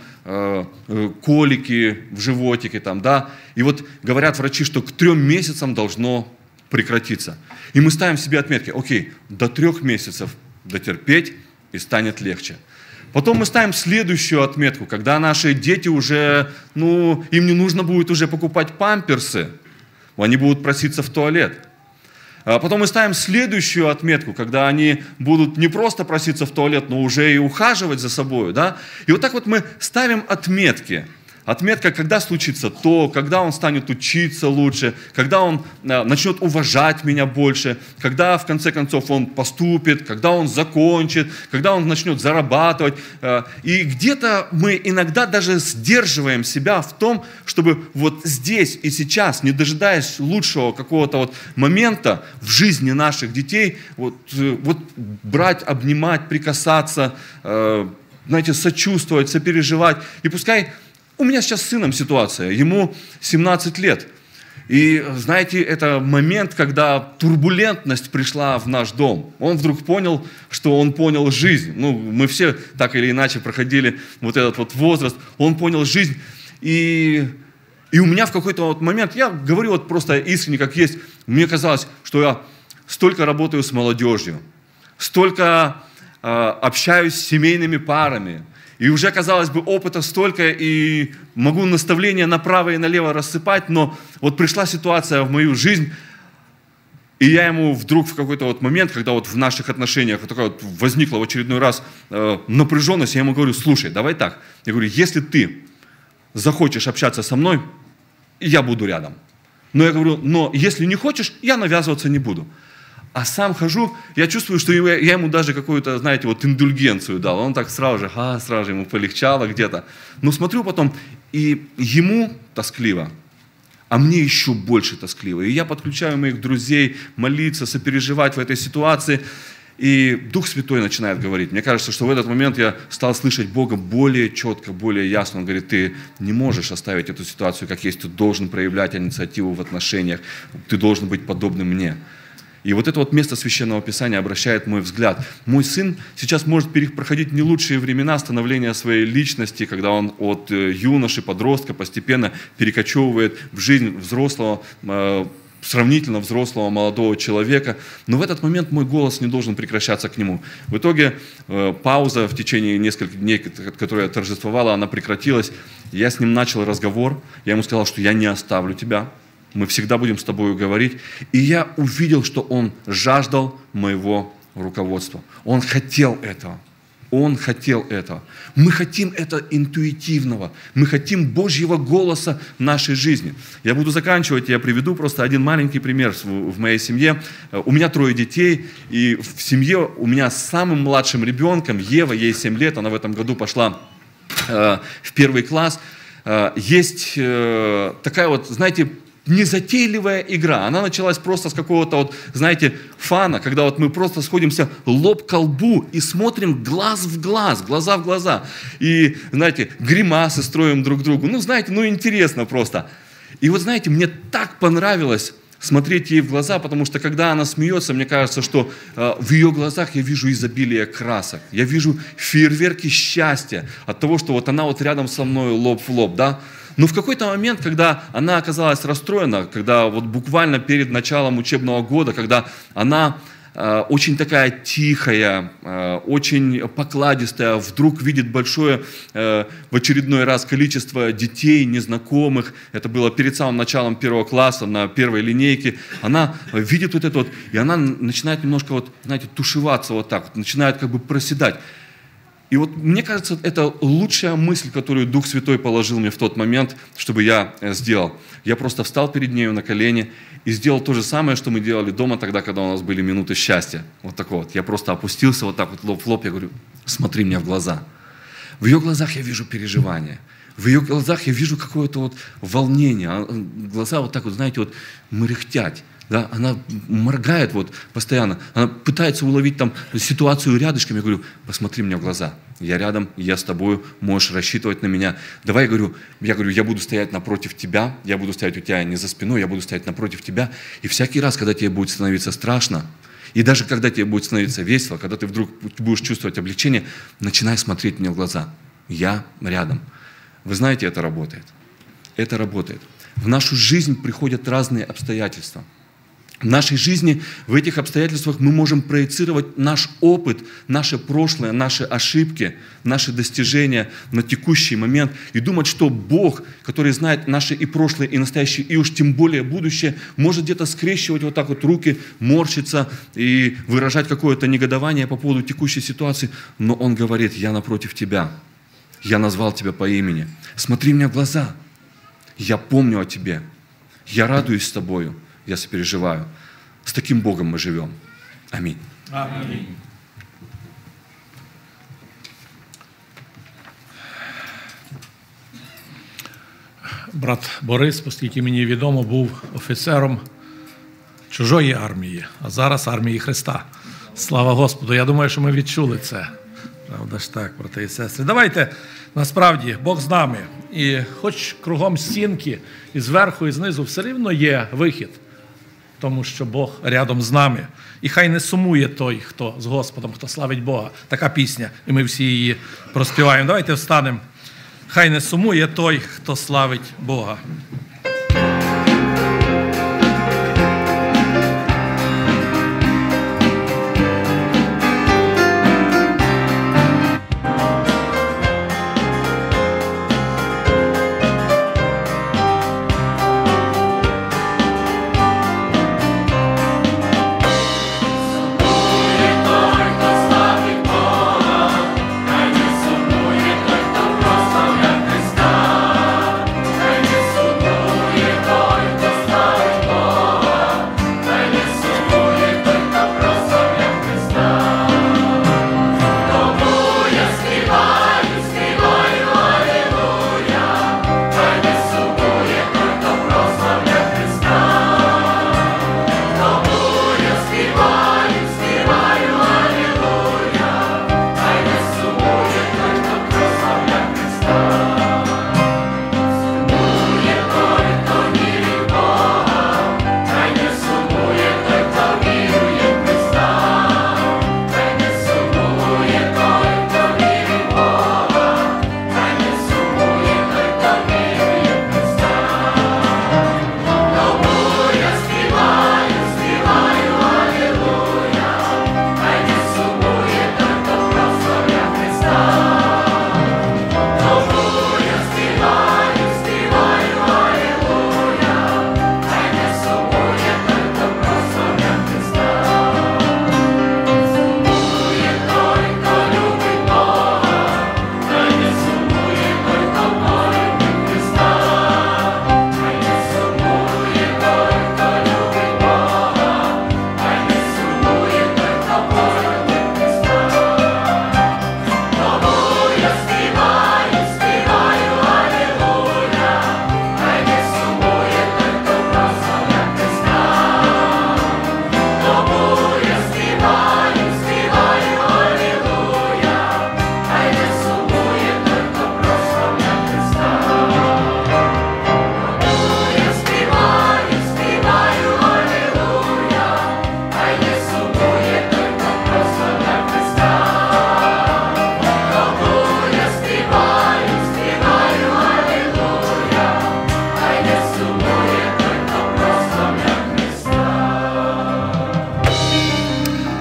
колики в животике, там, да, и вот говорят врачи, что к 3 месяцам должно прекратиться. И мы ставим себе отметки: окей, до 3 месяцев дотерпеть, и станет легче. Потом мы ставим следующую отметку, когда наши дети уже, им не нужно будет уже покупать памперсы, они будут проситься в туалет. А потом мы ставим следующую отметку, когда они будут не просто проситься в туалет, но уже и ухаживать за собой. Да? И вот так вот мы ставим отметки. Отметка, когда случится то, когда он станет учиться лучше, когда он начнет уважать меня больше, когда в конце концов он поступит, когда он закончит, когда он начнет зарабатывать. И где-то мы иногда даже сдерживаем себя в том, чтобы вот здесь и сейчас, не дожидаясь лучшего какого-то вот момента в жизни наших детей, вот брать, обнимать, прикасаться, знаете, сочувствовать, сопереживать. И пускай у меня сейчас с сыном ситуация, ему 17 лет. И, знаете, это момент, когда турбулентность пришла в наш дом. Он вдруг понял, что он понял жизнь. Мы все так или иначе проходили вот этот вот возраст. Он понял жизнь. И у меня в какой-то вот момент, я говорю вот просто искренне, как есть, мне казалось, что я столько работаю с молодежью, столько общаюсь с семейными парами. И уже, казалось бы, опыта столько, и могу наставления направо и налево рассыпать, но вот пришла ситуация в мою жизнь, и я ему вдруг в какой-то вот момент, когда вот в наших отношениях вот такая вот возникла в очередной раз напряженность, я ему говорю: слушай, давай так. Я говорю: если ты захочешь общаться со мной, я буду рядом. Но я говорю: но если не хочешь, я навязываться не буду. А сам хожу, я чувствую, что я ему даже какую-то, знаете, вот индульгенцию дал. Он так сразу же ему полегчало где-то. Но смотрю потом, и ему тоскливо, а мне еще больше тоскливо. И я подключаю моих друзей молиться, сопереживать в этой ситуации. И Дух Святой начинает говорить. Мне кажется, что в этот момент я стал слышать Бога более четко, более ясно. Он говорит: ты не можешь оставить эту ситуацию как есть, ты должен проявлять инициативу в отношениях, ты должен быть подобным мне. И вот это вот место Священного Писания обращает мой взгляд. Мой сын сейчас может проходить не лучшие времена становления своей личности, когда он от юноши, подростка постепенно перекочевывает в жизнь взрослого, сравнительно взрослого молодого человека. Но в этот момент мой голос не должен прекращаться к нему. В итоге пауза в течение нескольких дней, которая торжествовала, она прекратилась. Я с ним начал разговор. Я ему сказал, что я не оставлю тебя. Мы всегда будем с тобой говорить. И я увидел, что он жаждал моего руководства. Он хотел этого. Он хотел этого. Мы хотим это интуитивного. Мы хотим Божьего голоса в нашей жизни. Я буду заканчивать, я приведу просто один маленький пример в моей семье. У меня 3 детей, и в семье у меня с самым младшим ребенком, Ева, ей 7 лет, она в этом году пошла в 1 класс. Есть такая вот, знаете, незатейливая игра. Она началась просто с какого-то вот, знаете, фана, когда вот мы просто сходимся лоб к лбу и смотрим глаз в глаз, глаза в глаза. И, знаете, гримасы строим друг другу. Ну, знаете, ну интересно просто. И вот, знаете, мне так понравилось смотреть ей в глаза, потому что когда она смеется, мне кажется, что в ее глазах я вижу изобилие красок. Я вижу фейерверки счастья от того, что вот она вот рядом со мной лоб в лоб, да. Но в какой-то момент, когда она оказалась расстроена, когда вот буквально перед началом учебного года, когда она очень такая тихая, очень покладистая, вдруг видит большое в очередной раз количество детей, незнакомых, это было перед самым началом 1 класса, на первой линейке, она видит вот это вот, и она начинает немножко вот, знаете, тушеваться вот так, вот, начинает как бы проседать. И вот мне кажется, это лучшая мысль, которую Дух Святой положил мне в тот момент, чтобы я сделал. Я просто встал перед нею на колени и сделал то же самое, что мы делали дома тогда, когда у нас были минуты счастья. Вот такое вот. Я просто опустился вот так вот лоб в лоб, я говорю, смотри мне в глаза. В ее глазах я вижу переживания. В ее глазах я вижу какое-то вот волнение. Глаза вот так вот, знаете, вот мерехтят. Да, она моргает вот постоянно, она пытается уловить там ситуацию рядышком. Я говорю, посмотри мне в глаза, я рядом, я с тобой, можешь рассчитывать на меня. Давай, я буду стоять напротив тебя, я буду стоять у тебя не за спиной, я буду стоять напротив тебя. И всякий раз, когда тебе будет становиться страшно, и даже когда тебе будет становиться весело, когда ты вдруг будешь чувствовать облегчение, начинай смотреть мне в глаза. Я рядом. Вы знаете, это работает. Это работает. В нашу жизнь приходят разные обстоятельства. В нашей жизни, в этих обстоятельствах мы можем проецировать наш опыт, наше прошлое, наши ошибки, наши достижения на текущий момент и думать, что Бог, который знает наше и прошлое, и настоящее, и уж тем более будущее, может где-то скрещивать вот так вот руки, морщиться и выражать какое-то негодование по поводу текущей ситуации. Но Он говорит, я напротив тебя, я назвал тебя по имени, смотри мне в глаза, я помню о тебе, я радуюсь с тобою. Я сопереживаю. С таким Богом мы живем. Аминь. Амінь. Брат Борис, оскільки мені відомо, був офіцером чужої армії, а зараз армії Христа. Слава Господу! Я думаю, що ми відчули це. Правда ж так, брати і сестри. Давайте, насправді, Бог з нами. І хоч кругом стінки, і зверху, і знизу, все рівно є вихід. Тому що Бог рядом з нами. І хай не сумує той, хто з Господом, хто славить Бога. Така пісня, і ми всі її проспіваємо. Давайте встанемо. Хай не сумує той, хто славить Бога. Просто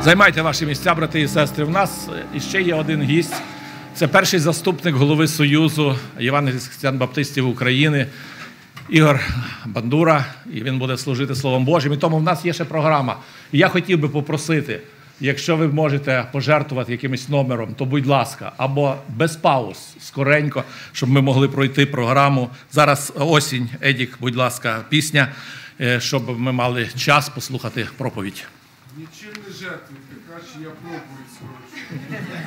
Займайте ваші місця, брати і сестри. У нас іще є один гість. Це перший заступник голови Союзу євангельських християн-баптистів України Ігор Бандура. І він буде служити Словом Божим. І тому в нас є ще програма. І я хотів би попросити, якщо ви можете пожертвувати якимось номером, то будь ласка, або без пауз, скоренько, щоб ми могли пройти програму. Зараз осінь, Едік, будь ласка, пісня, щоб ми мали час послухати проповідь. Нічим не жертвуйте, краще я пробую скорочу.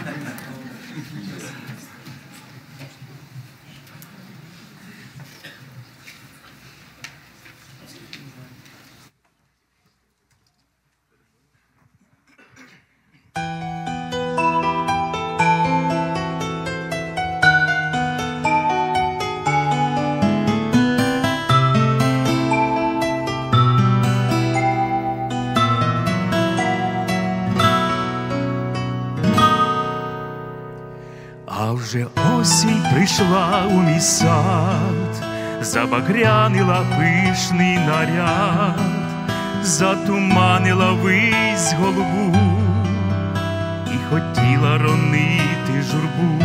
А вже осінь прийшла у мій сад, забагрянила пишний наряд, затуманила вись голубу і хотіла ронити журбу,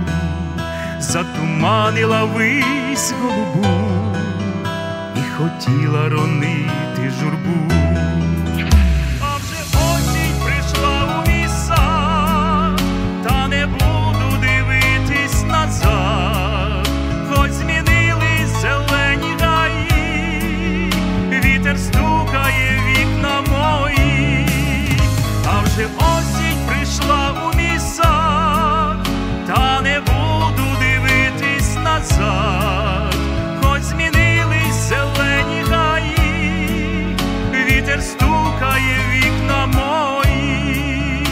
затуманила вись голубу і хотіла ронити журбу. А вже осінь прийшла у мій сад, та не буду дивитись назад, хоч змінились зелені гаї, вітер стукає в вікна мої. А вже осінь прийшла у мій сад, та не буду дивитись назад, хоч змінились зелені гаї, вітер стукає в вікна мої.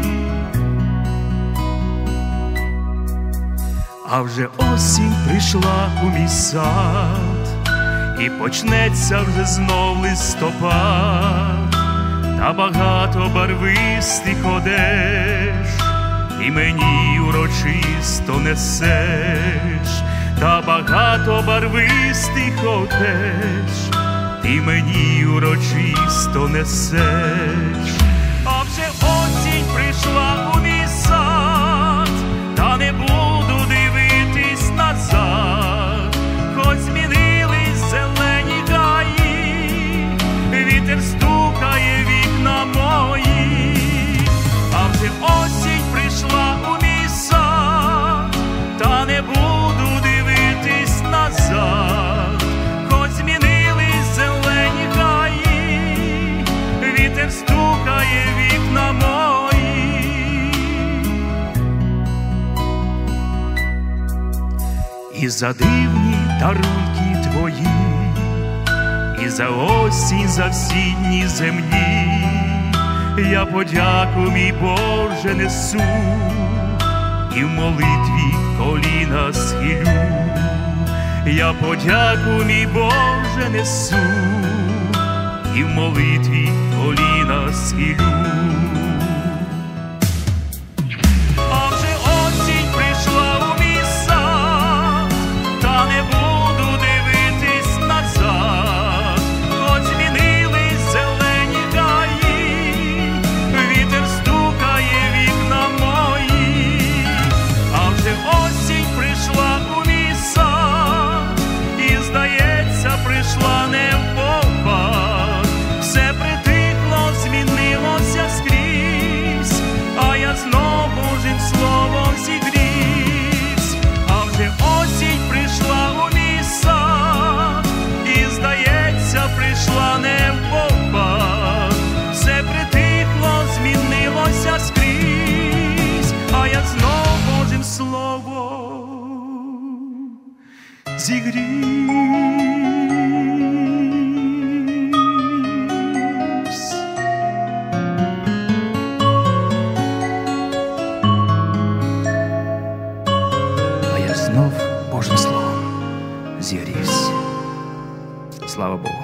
А вже осінь прийшла у мій сад, і почнеться вже знов листопад, та багато барвистих одеж і мені урочисто несеш, та багато барвистих одеж і мені урочисто несеш. А вже осінь прийшла у мій сад, та не буду дивитись назад, хоч змінились зелені гаї, вітер стукає в вікна мої. А вже осінь прийшла у мій сад, та не буду дивитись назад, хоч змінились зелені гаї, вітер стукає в вікна мої. І за дивні дарунки твої, і за осінь, за всі дні земні, я подяку, мій Боже, несу, і в молитві коліна схилю. Я подяку, мій Боже, несу, і в молитві коліна схилю. А вже осінь прийшла у мій сад, та не буду дивитись назад, хоч змінились зелені гаї, вітер стукає в вікна мої. А вже осінь прийшла у мій сад, і, здається, прийшла не в попад. Все притихло, змінилося скрізь, а я знов Божим словом зігрівсь. А вже осінь прийшла у мій сад, і, здається, прийшла не в попад. Все притихло, змінилося скрізь, а я знов Божим словом зігрівсь. А я знов Божим словом зігрівсь. Слава Богу.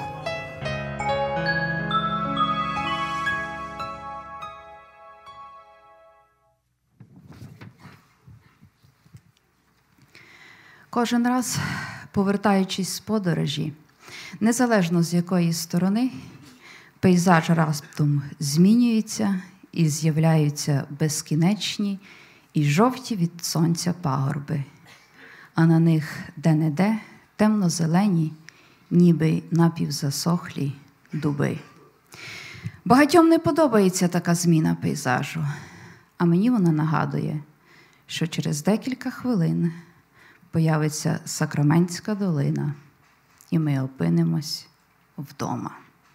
Кожен раз, повертаючись з подорожі, незалежно з якої сторони, пейзаж раптом змінюється і з'являються безкінечні і жовті від сонця пагорби, а на них де-не-де темно-зелені, ніби напівзасохлі дуби. Багатьом не подобається така зміна пейзажу, а мені вона нагадує, що через декілька хвилин появиться Сакраментська долина, і ми опинимось вдома.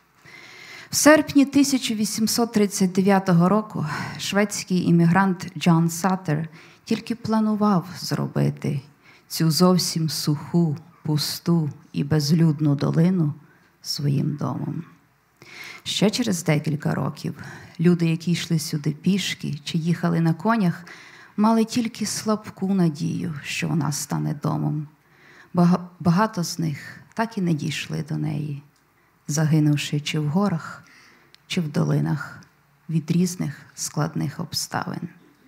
В серпні 1839 року шведський іммігрант Джон Саттер тільки планував зробити цю зовсім суху, пусту і безлюдну долину своїм домом. Ще через декілька років люди, які йшли сюди пішки чи їхали на конях, мали тільки слабку надію, що вона стане домом. Багато з них так і не дійшли до неї, загинувши чи в горах, чи в долинах від різних складних обставин.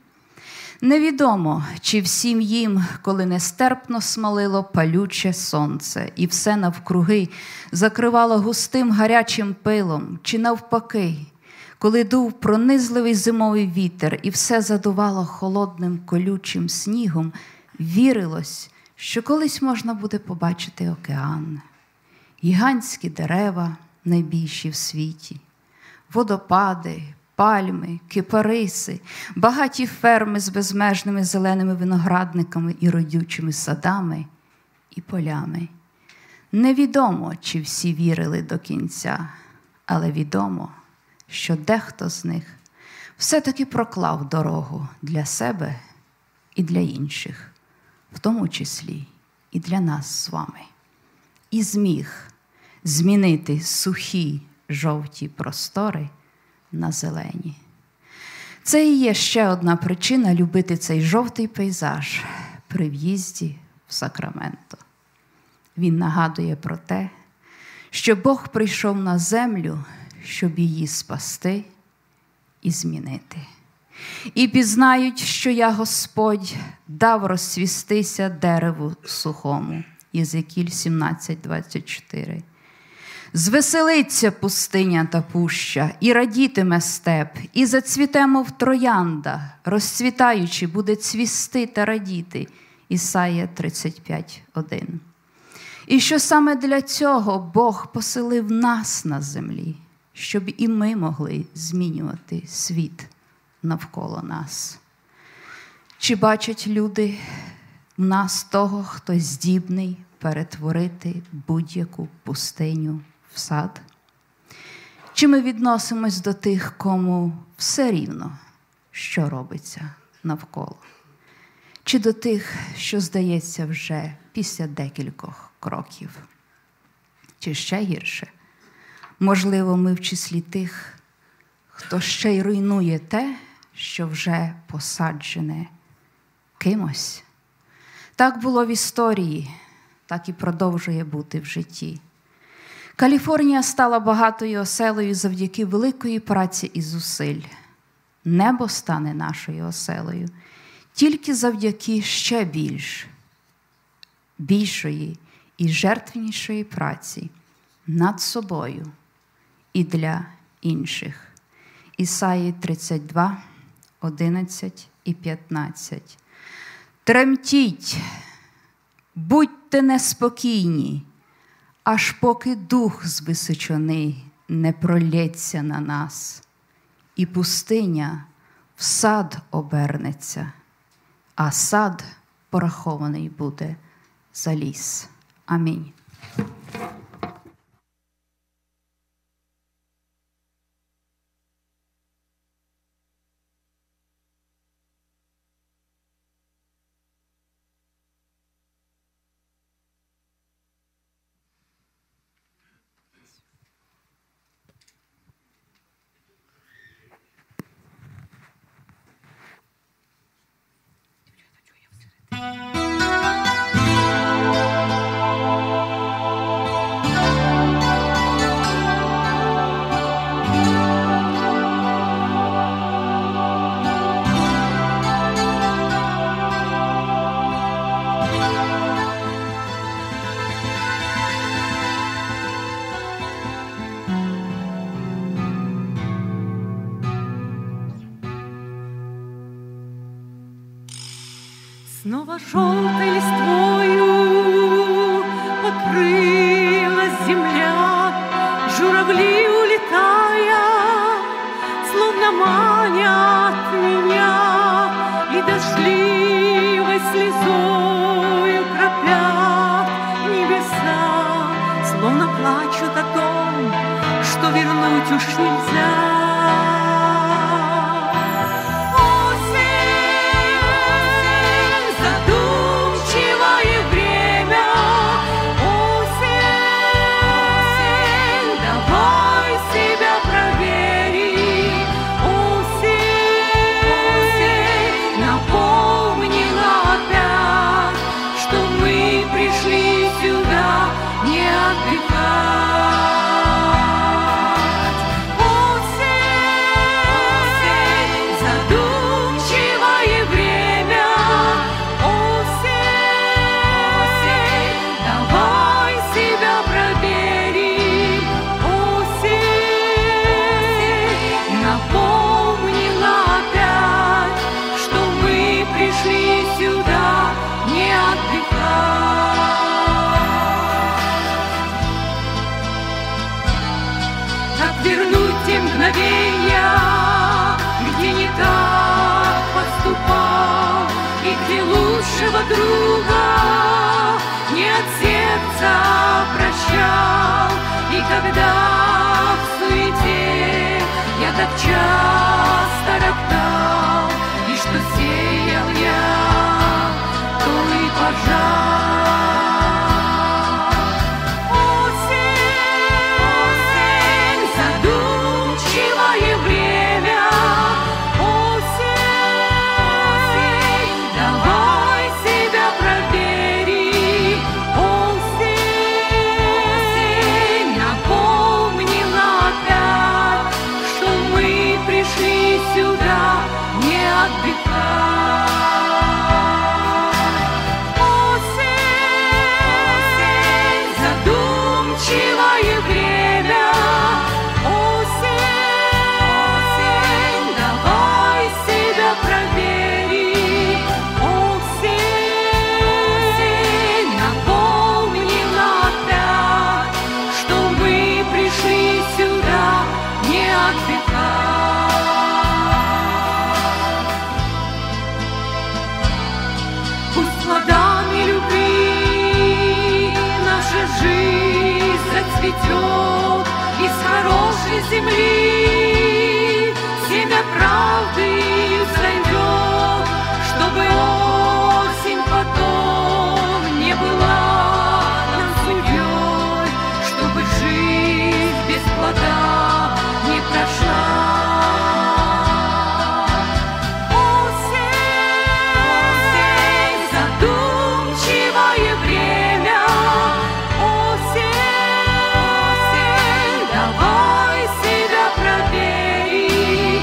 Невідомо, чи всім їм, коли нестерпно смалило палюче сонце, і все навкруги закривало густим гарячим пилом, чи навпаки, коли дув пронизливий зимовий вітер і все задувало холодним колючим снігом, вірилось, що колись можна буде побачити океан, гігантські дерева, найбільші в світі, водопади, пальми, кипариси, багаті ферми з безмежними зеленими виноградниками і родючими садами і полями. Невідомо, чи всі вірили до кінця, але відомо, що дехто з них все-таки проклав дорогу для себе і для інших, в тому числі і для нас з вами. І зміг змінити сухі жовті простори на зелені. Це і є ще одна причина любити цей жовтий пейзаж при в'їзді в Сакраменто. Він нагадує про те, що Бог прийшов на землю, щоб її спасти і змінити. І пізнають, що я, Господь, дав розцвістися дереву сухому. Єзекіль 17:24. Звеселиться пустиня та пуща, і радітиме степ, і зацвіте, мов троянда, розцвітаючи, буде цвісти та радіти. Ісая 35:1. І що саме для цього Бог поселив нас на землі, щоб і ми могли змінювати світ навколо нас. Чи бачать люди в нас того, хто здібний перетворити будь-яку пустиню в сад? Чи ми відносимось до тих, кому все рівно, що робиться навколо? Чи до тих, що здається вже після декількох кроків? Чи ще гірше? Можливо, ми в числі тих, хто ще й руйнує те, що вже посаджене кимось. Так було в історії, так і продовжує бути в житті. Каліфорнія стала багатою оселею завдяки великої праці і зусиль. Небо стане нашою оселею тільки завдяки ще більшої і жертвеннішої праці над собою і для інших. Ісаї 32:11 і 15. Тремтіть, будьте неспокійні, аж поки дух з височини не пролється на нас, і пустиня в сад обернеться, а сад порахований буде за ліс. Амінь. Снова желтой листвою покрылась земля, журавли, улетая, словно манят меня, и дождливой слезою кропят небеса, словно плачут о том, что вернуть уж нельзя. Друга не от сердца прощал, и когда в суете я так часто роптал, и что сеял я, то и пожал. Осень, задумчивое время, осень, давай себя проверим, осень напомнила опять, что мы пришли сюда не отдыхать. Осень, задумчивое время, осень, давай себя проверим, осень напомнила опять, что мы пришли сюда не отдыхать. Пусть плодами любви наша жизнь зацветет, из хорошей земли семя правды взойдет, чтобы осень потом не была нам судьей, чтобы жизнь без плода не прошла. Осень, задумчивое время, осень, давай себя проверим,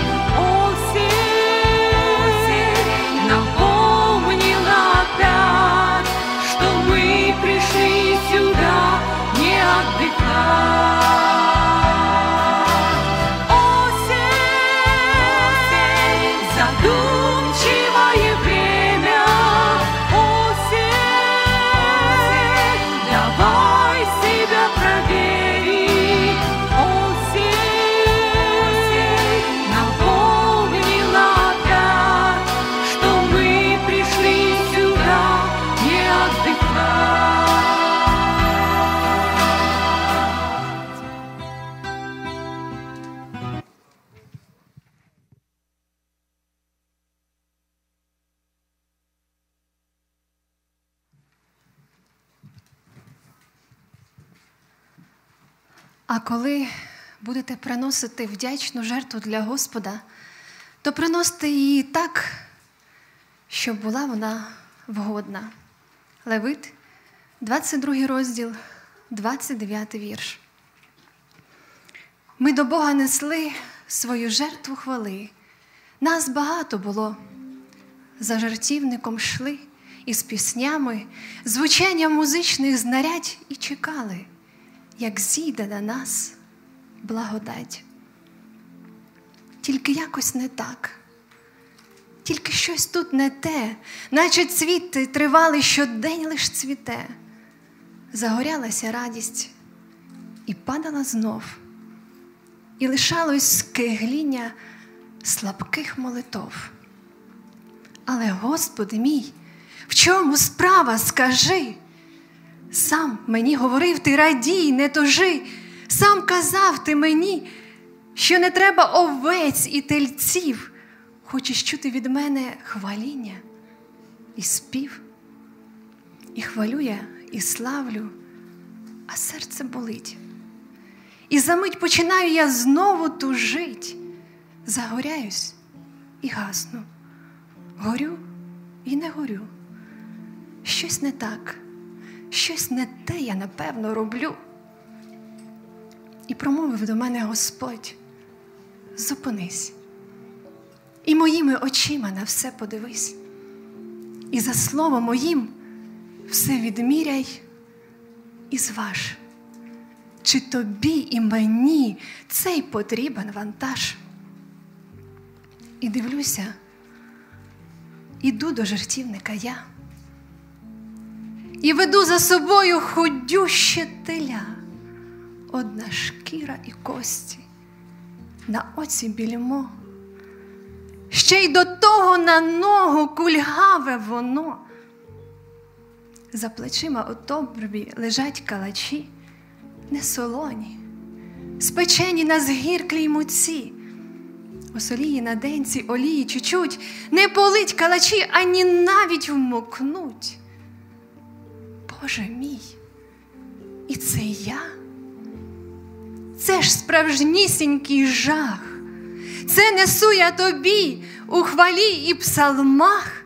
осень напомнила опять, что мы пришли сюда не отдыхать. Осень, задумчивое время, осень, давай себя проверим, осень напомнила опять, что мы пришли сюда не отдыхать. А коли будете приносити вдячну жертву для Господа, то приносите її так, щоб була вона вгодна. Левит, 22 розділ, 29 вірш. Ми до Бога несли свою жертву хвали. Нас багато було. За жертівником йшли із піснями, звучанням музичних знарядь і чекали, як зійде на нас благодать. Тільки якось не так. Тільки щось тут не те, наче цвіти тривали, щодень лиш цвіте. Загорялася радість і падала знов, і лишалось скигління слабких молитов. Але, Господи мій, в чому справа, скажи? Сам мені говорив, ти радій, не тужи. Сам казав ти мені, що не треба овець і тельців. Хочеш чути від мене хваління і спів. І хвалю я, і славлю, а серце болить. І за мить починаю я знову тужить. Загоряюсь і гасну. Горю і не горю. Щось не так, щось не те я, напевно, роблю. І промовив до мене Господь: зупинись. І моїми очима на все подивись. І за словом моїм все відміряй і зваж. Чи тобі і мені цей потрібен вантаж? І дивлюся, іду до жертівника я. І веду за собою худюще теля. Одна шкіра і кості, на оці більмо. Ще й до того на ногу кульгаве воно. За плечима у тобрбі лежать калачі, не солоні, спечені на згірклій муці. У солії на денці олії чуть-чуть, не полить калачі, ані навіть вмокнуть. Боже мій, і це я? Це ж справжнісінький жах. Це несу я тобі у хвалі і псалмах.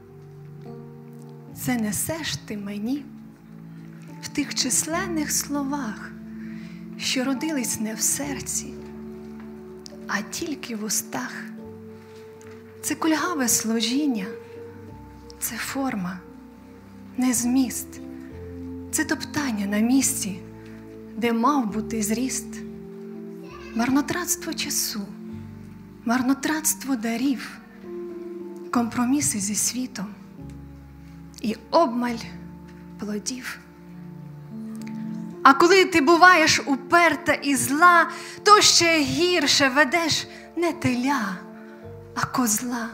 Це несеш ти мені в тих численних словах, що родились не в серці, а тільки в устах. Це кульгаве служіння, це форма, не зміст. Це топтання на місці, де мав бути зріст. Марнотратство часу, марнотратство дарів, компроміси зі світом і обмаль плодів. А коли ти буваєш уперта і зла, то ще гірше ведеш не теля, а козла.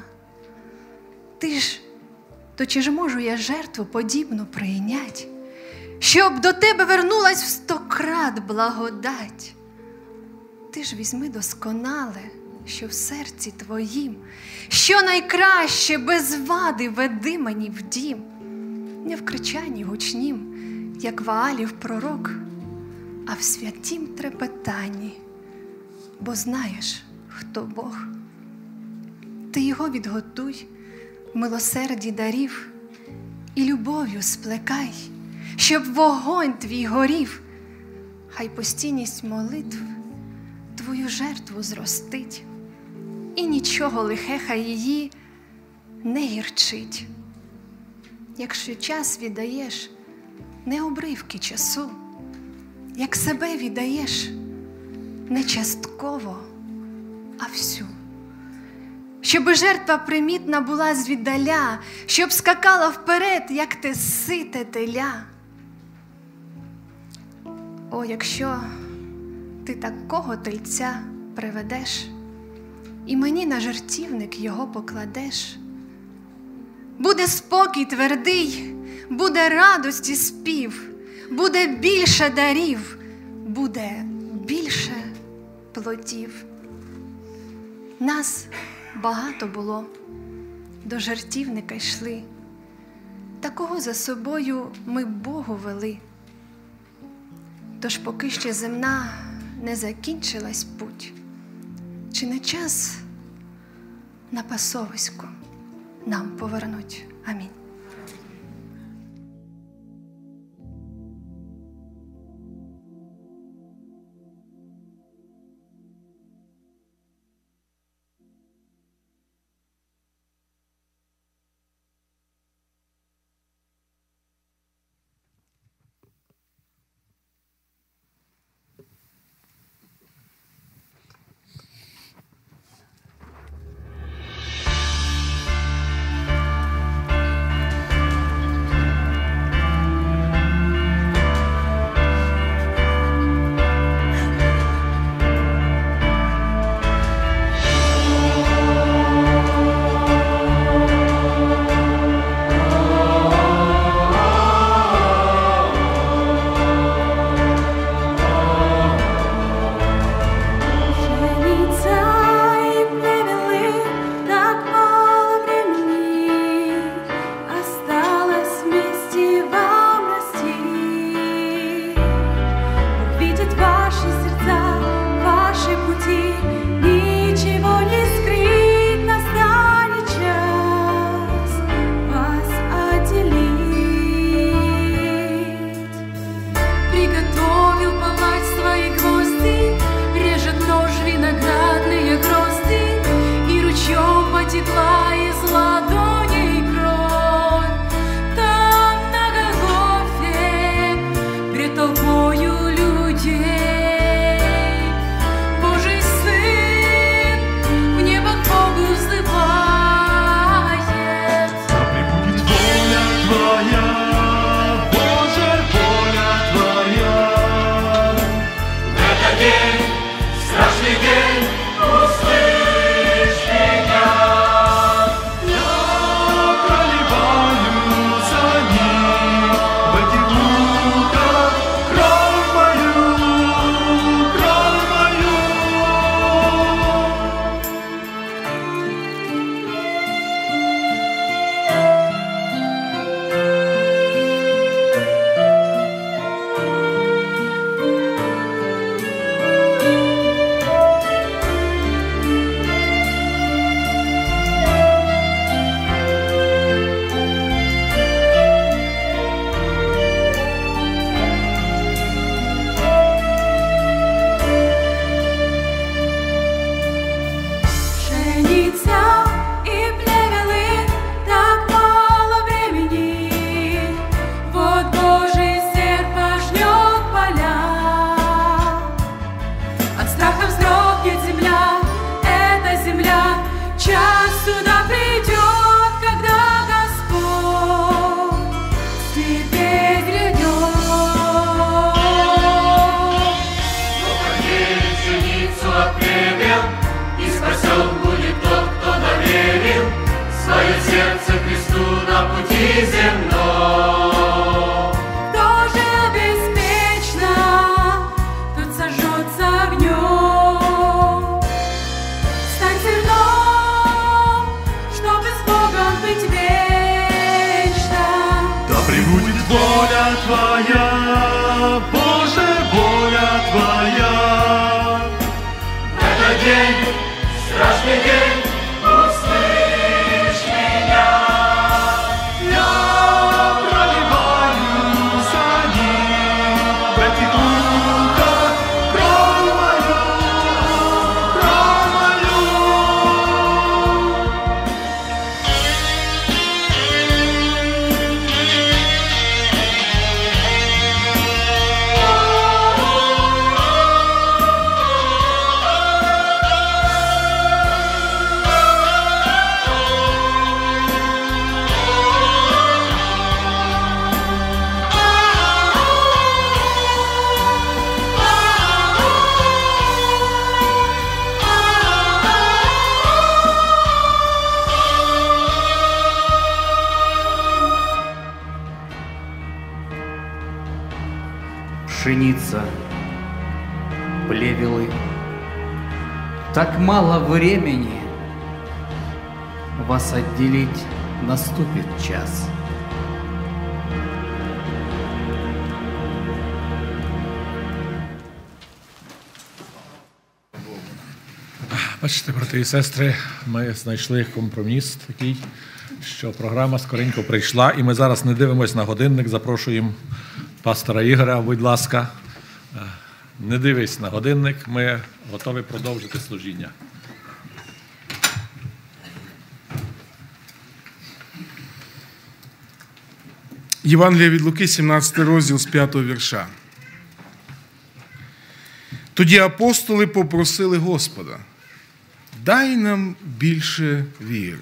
То чи ж можу я жертву подібну прийнять, щоб до тебе вернулась в 100 крат благодать? Ти ж візьми досконале, що в серці твоїм, що найкраще без вади веди мені в дім, не в кричанні гучнім, як Ваалів пророк, а в святім трепетанні, бо знаєш, хто Бог. Ти його відготуй в милосерді дарів і любов'ю сплекай, щоб вогонь твій горів. Хай постійність молитв твою жертву зростить, і нічого лихе хай її не гірчить. Якщо час віддаєш, не обривки часу, як себе віддаєш, не частково, а всю. Щоб жертва примітна була звіддаля, щоб скакала вперед, як те сите теля. О, якщо ти такого тельця приведеш, і мені на жертівник його покладеш, буде спокій твердий, буде радості спів, буде більше дарів, буде більше плодів. Нас багато було, до жертівника йшли, такого за собою ми Богу вели. Тож поки ще земна не закінчилась путь, чи не час на пасовисько нам повернуть? Амінь. Будет воля Твоя, Боже, воля Твоя. В этот день, страшный день, услышь меня. Я проливаю за них в этих руках кровь мою, кровь мою. Пшеница, плевелы. Так мало времени, вас отделить наступит час. Бачите, брати і сестри, ми знайшли компроміс такий, що програма скоренько прийшла, і ми зараз не дивимося на годинник, запрошуємо пастора Ігоря, будь ласка. Не дивись на годинник, ми готові продовжити служіння. Євангелія від Луки, 17 розділ з 5 вірша. Тоді апостоли попросили Господа: дай нам більше віри.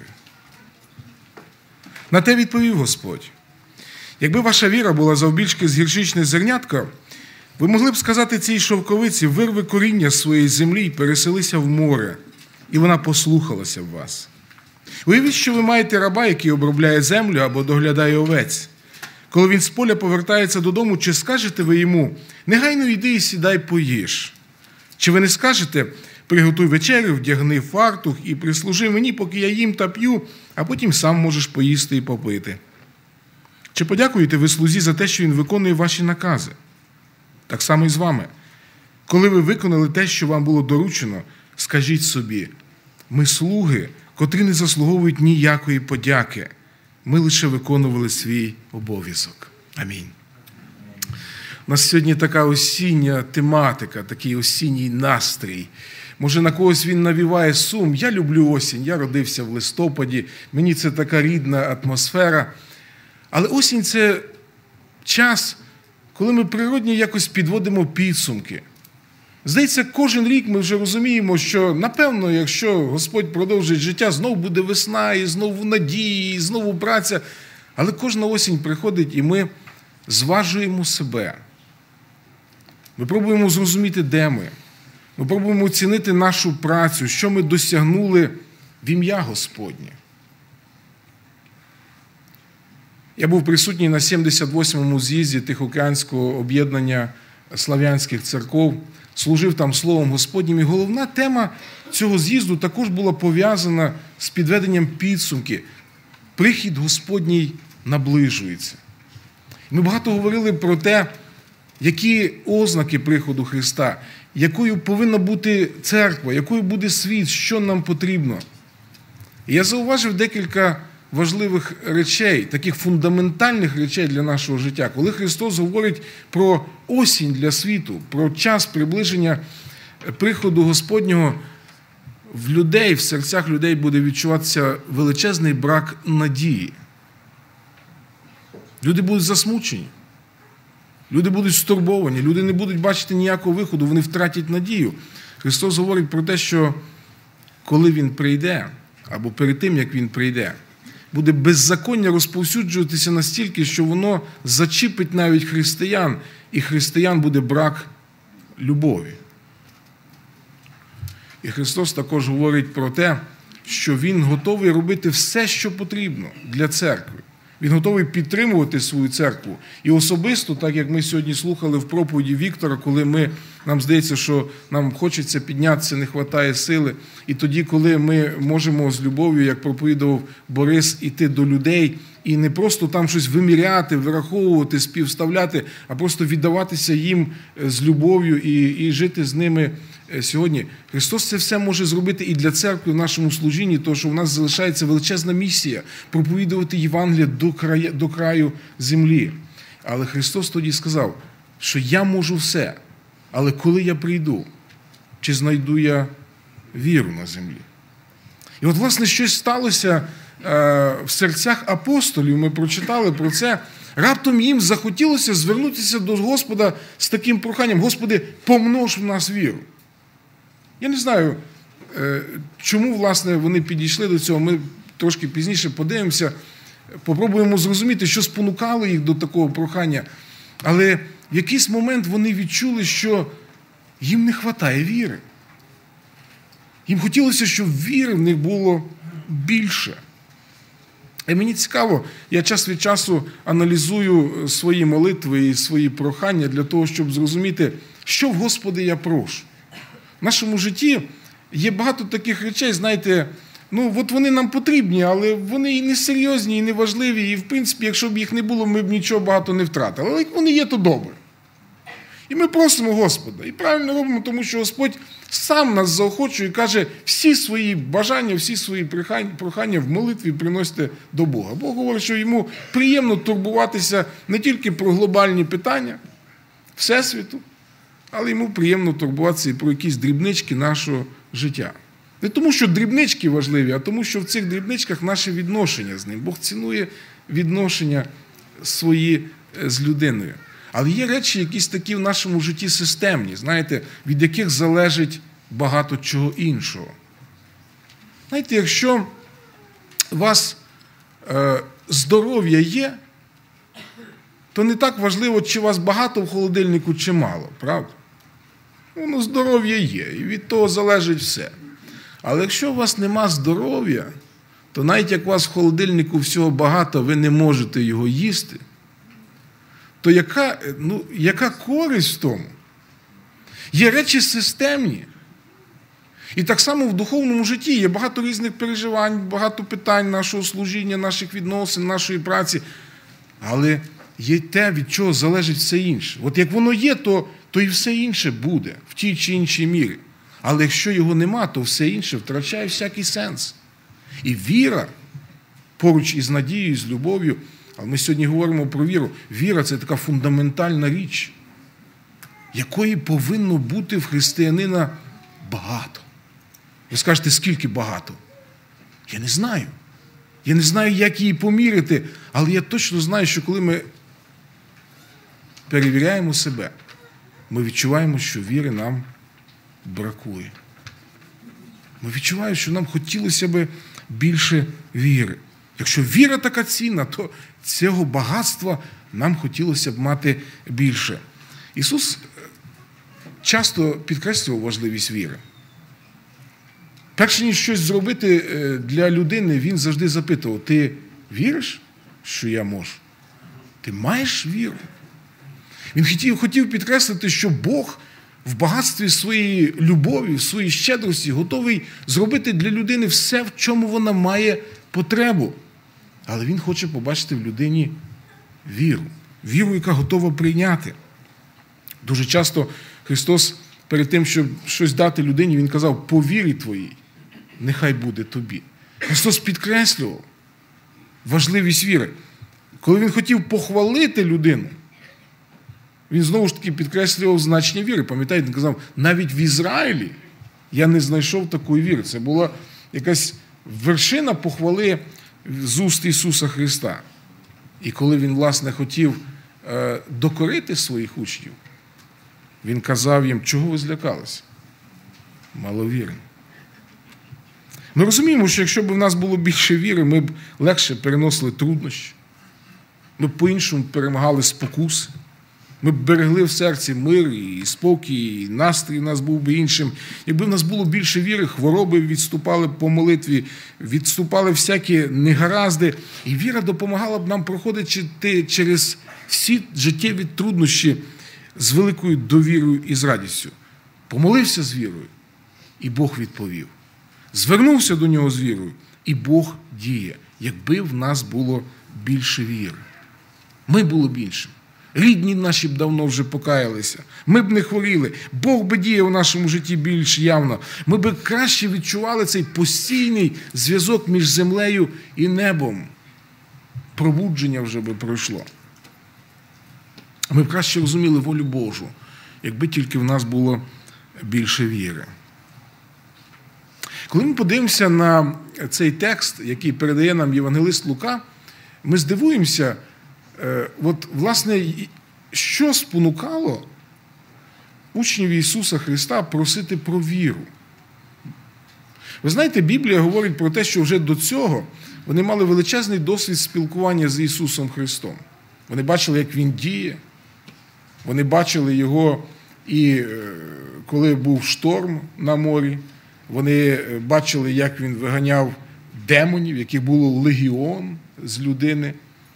На те відповів Господь: якби ваша віра була завбільшки з гірчичне зернятко, ви могли б сказати цій шовковиці: вирви коріння з своєї землі і переселися в море, і вона послухалася б вас. Уявіть, що ви маєте раба, який обробляє землю або доглядає овець. Коли він з поля повертається додому, чи скажете ви йому: негайно йди і сідай поїж? Чи ви не скажете: приготуй вечерю, вдягни фартух і прислужи мені, поки я їм та п'ю, а потім сам можеш поїсти і попити? Чи подякуєте ви слузі за те, що він виконує ваші накази? Так само і з вами. Коли ви виконали те, що вам було доручено, скажіть собі: ми слуги, котрі не заслуговують ніякої подяки. Ми лише виконували свій обов'язок. Амінь. У нас сьогодні така осіння тематика, такий осінній настрій. Може, на когось він навіває сум. Я люблю осінь, я родився в листопаді, мені це така рідна атмосфера. Але осінь – це час, коли ми природньо якось підводимо підсумки. Здається, кожен рік ми вже розуміємо, що, напевно, якщо Господь продовжить життя, знову буде весна, і знову надії, і знову праця. Але кожна осінь приходить, і ми зважуємо себе. Ми пробуємо зрозуміти, де ми. Ми пробуємо оцінити нашу працю, що ми досягнули в ім'я Господнє. Я був присутній на 78-му з'їзді Тихоокеанського об'єднання слав'янських церков, служив там Словом Господнім. І головна тема цього з'їзду також була пов'язана з підведенням підсумки. Прихід Господній наближується. Ми багато говорили про те, які ознаки приходу Христа, якою повинна бути церква, якою буде світ, що нам потрібно. І я зауважив декілька важливих речей, таких фундаментальних речей для нашого життя. Коли Христос говорить про осінь для світу, про час приближення приходу Господнього, в людей, в серцях людей буде відчуватися величезний брак надії. Люди будуть засмучені, люди будуть стурбовані, люди не будуть бачити ніякого виходу, вони втратять надію. Христос говорить про те, що коли Він прийде, або перед тим, як Він прийде, буде беззаконня розповсюджуватися настільки, що воно зачіпить навіть християн, і християн буде брак любові. І Христос також говорить про те, що Він готовий робити все, що потрібно для церкви. Він готовий підтримувати свою церкву. І особисто, так як ми сьогодні слухали в проповіді Віктора, коли нам здається, що нам хочеться піднятися, не вистачає сили. І тоді, коли ми можемо з любов'ю, як проповідував Борис, іти до людей і не просто там щось виміряти, вираховувати, співставляти, а просто віддаватися їм з любов'ю і жити з ними сьогодні. Христос це все може зробити і для церкви в нашому служінні, тому що в нас залишається величезна місія проповідувати Євангеліє до краю землі. Але Христос тоді сказав, що я можу все, але коли я прийду, чи знайду я віру на землі? І от, власне, щось сталося в серцях апостолів, ми прочитали про це. Раптом їм захотілося звернутися до Господа з таким проханням: Господи, помнож в нас віру. Я не знаю, чому, власне, вони підійшли до цього. Ми трошки пізніше подивимося, попробуємо зрозуміти, що спонукало їх до такого прохання. Але в якийсь момент вони відчули, що їм не вистачає віри. Їм хотілося, щоб віри в них було більше. І мені цікаво, я час від часу аналізую свої молитви і свої прохання для того, щоб зрозуміти, що в Господи я прошу. В нашому житті є багато таких речей, знаєте, от вони нам потрібні, але вони і не серйозні, і не важливі, і, в принципі, якщо б їх не було, ми б нічого багато не втратили. Але вони є, то добре. І ми просимо Господа. І правильно робимо, тому що Господь сам нас заохочує і каже, всі свої бажання, всі свої прохання в молитві приносите до Бога. Бог говорить, що йому приємно турбуватися не тільки про глобальні питання Всесвіту, але йому приємно турбуватися і про якісь дрібнички нашого життя. Не тому, що дрібнички важливі, а тому, що в цих дрібничках наше відношення з ним. Бог цінує відношення свої з людиною. Але є речі, якісь такі в нашому житті системні, знаєте, від яких залежить багато чого іншого. Знаєте, якщо у вас здоров'я є, то не так важливо, чи у вас багато в холодильнику, чи мало, правда? Здоров'я є, і від того залежить все. Але якщо у вас нема здоров'я, то навіть як у вас в холодильнику всього багато, ви не можете його їсти, то яка користь в тому? Є речі системні. І так само в духовному житті є багато різних переживань, багато питань нашого служіння, наших відносин, нашої праці. Але є те, від чого залежить все інше. От як воно є, то і все інше буде в тій чи іншій мірі. Але якщо його нема, то все інше втрачає всякий сенс. І віра поруч із надією, з любов'ю. Але ми сьогодні говоримо про віру. Віра – це така фундаментальна річ, якої повинно бути в християнина багато. Ви скажете, скільки багато? Я не знаю. Я не знаю, як її поміряти, але я точно знаю, що коли ми перевіряємо себе, ми відчуваємо, що віри нам бракує. Ми відчуваємо, що нам хотілося б більше віри. Якщо віра така цінна, то цього багатства нам хотілося б мати більше. Ісус часто підкреслював важливість віри. Перше ніж щось зробити для людини, він завжди запитував, ти віриш, що я можу? Ти маєш віру? Він хотів підкреслити, що Бог в багатстві своєї любові, в своїй щедрості готовий зробити для людини все, в чому вона має потребу. Але він хоче побачити в людині віру. Віру, яка готова прийняти. Дуже часто Христос перед тим, щоб щось дати людині, Він казав, по вірі твоїй, нехай буде тобі. Христос підкреслював важливість віри. Коли Він хотів похвалити людину, Він знову ж таки підкреслював значення віри. Пам'ятаєте, Він казав, навіть в Ізраїлі я не знайшов такої віри. Це була якась вершина похвали з уст Ісуса Христа. І коли Він, власне, хотів докорити своїх учнів, Він казав їм, чого ви злякалися? Маловірні. Ми розуміємо, що якщо б в нас було більше віри, ми б легше переносили труднощі, ми б по-іншому перемагали спокуси, ми б берегли в серці мир і спокій, і настрій у нас був би іншим. Якби в нас було більше віри, хвороби відступали по молитві, відступали всякі негаразди, і віра допомагала б нам проходити через всі життєві труднощі з великою довірою і з радістю. Помолився з вірою, і Бог відповів. Звернувся до нього з вірою, і Бог діє, якби в нас було більше віри. Ми були більшим. Рідні наші б давно вже покаялися. Ми б не хворіли. Бог би діяв в нашому житті більш явно. Ми б краще відчували цей постійний зв'язок між землею і небом. Пробудження вже би пройшло. Ми б краще розуміли волю Божу, якби тільки в нас було більше віри. Коли ми подивимося на цей текст, який передає нам євангелист Лука, ми здивуємося, власне, що спонукало учнів Ісуса Христа просити про віру. Ви знаєте, Біблія говорить про те, що вже до цього вони мали величезний досвід спілкування з Ісусом Христом. Вони бачили, як Він діє, вони бачили Його і коли був шторм на морі, вони бачили, як Він виганяв демонів, яких було легіон з людини.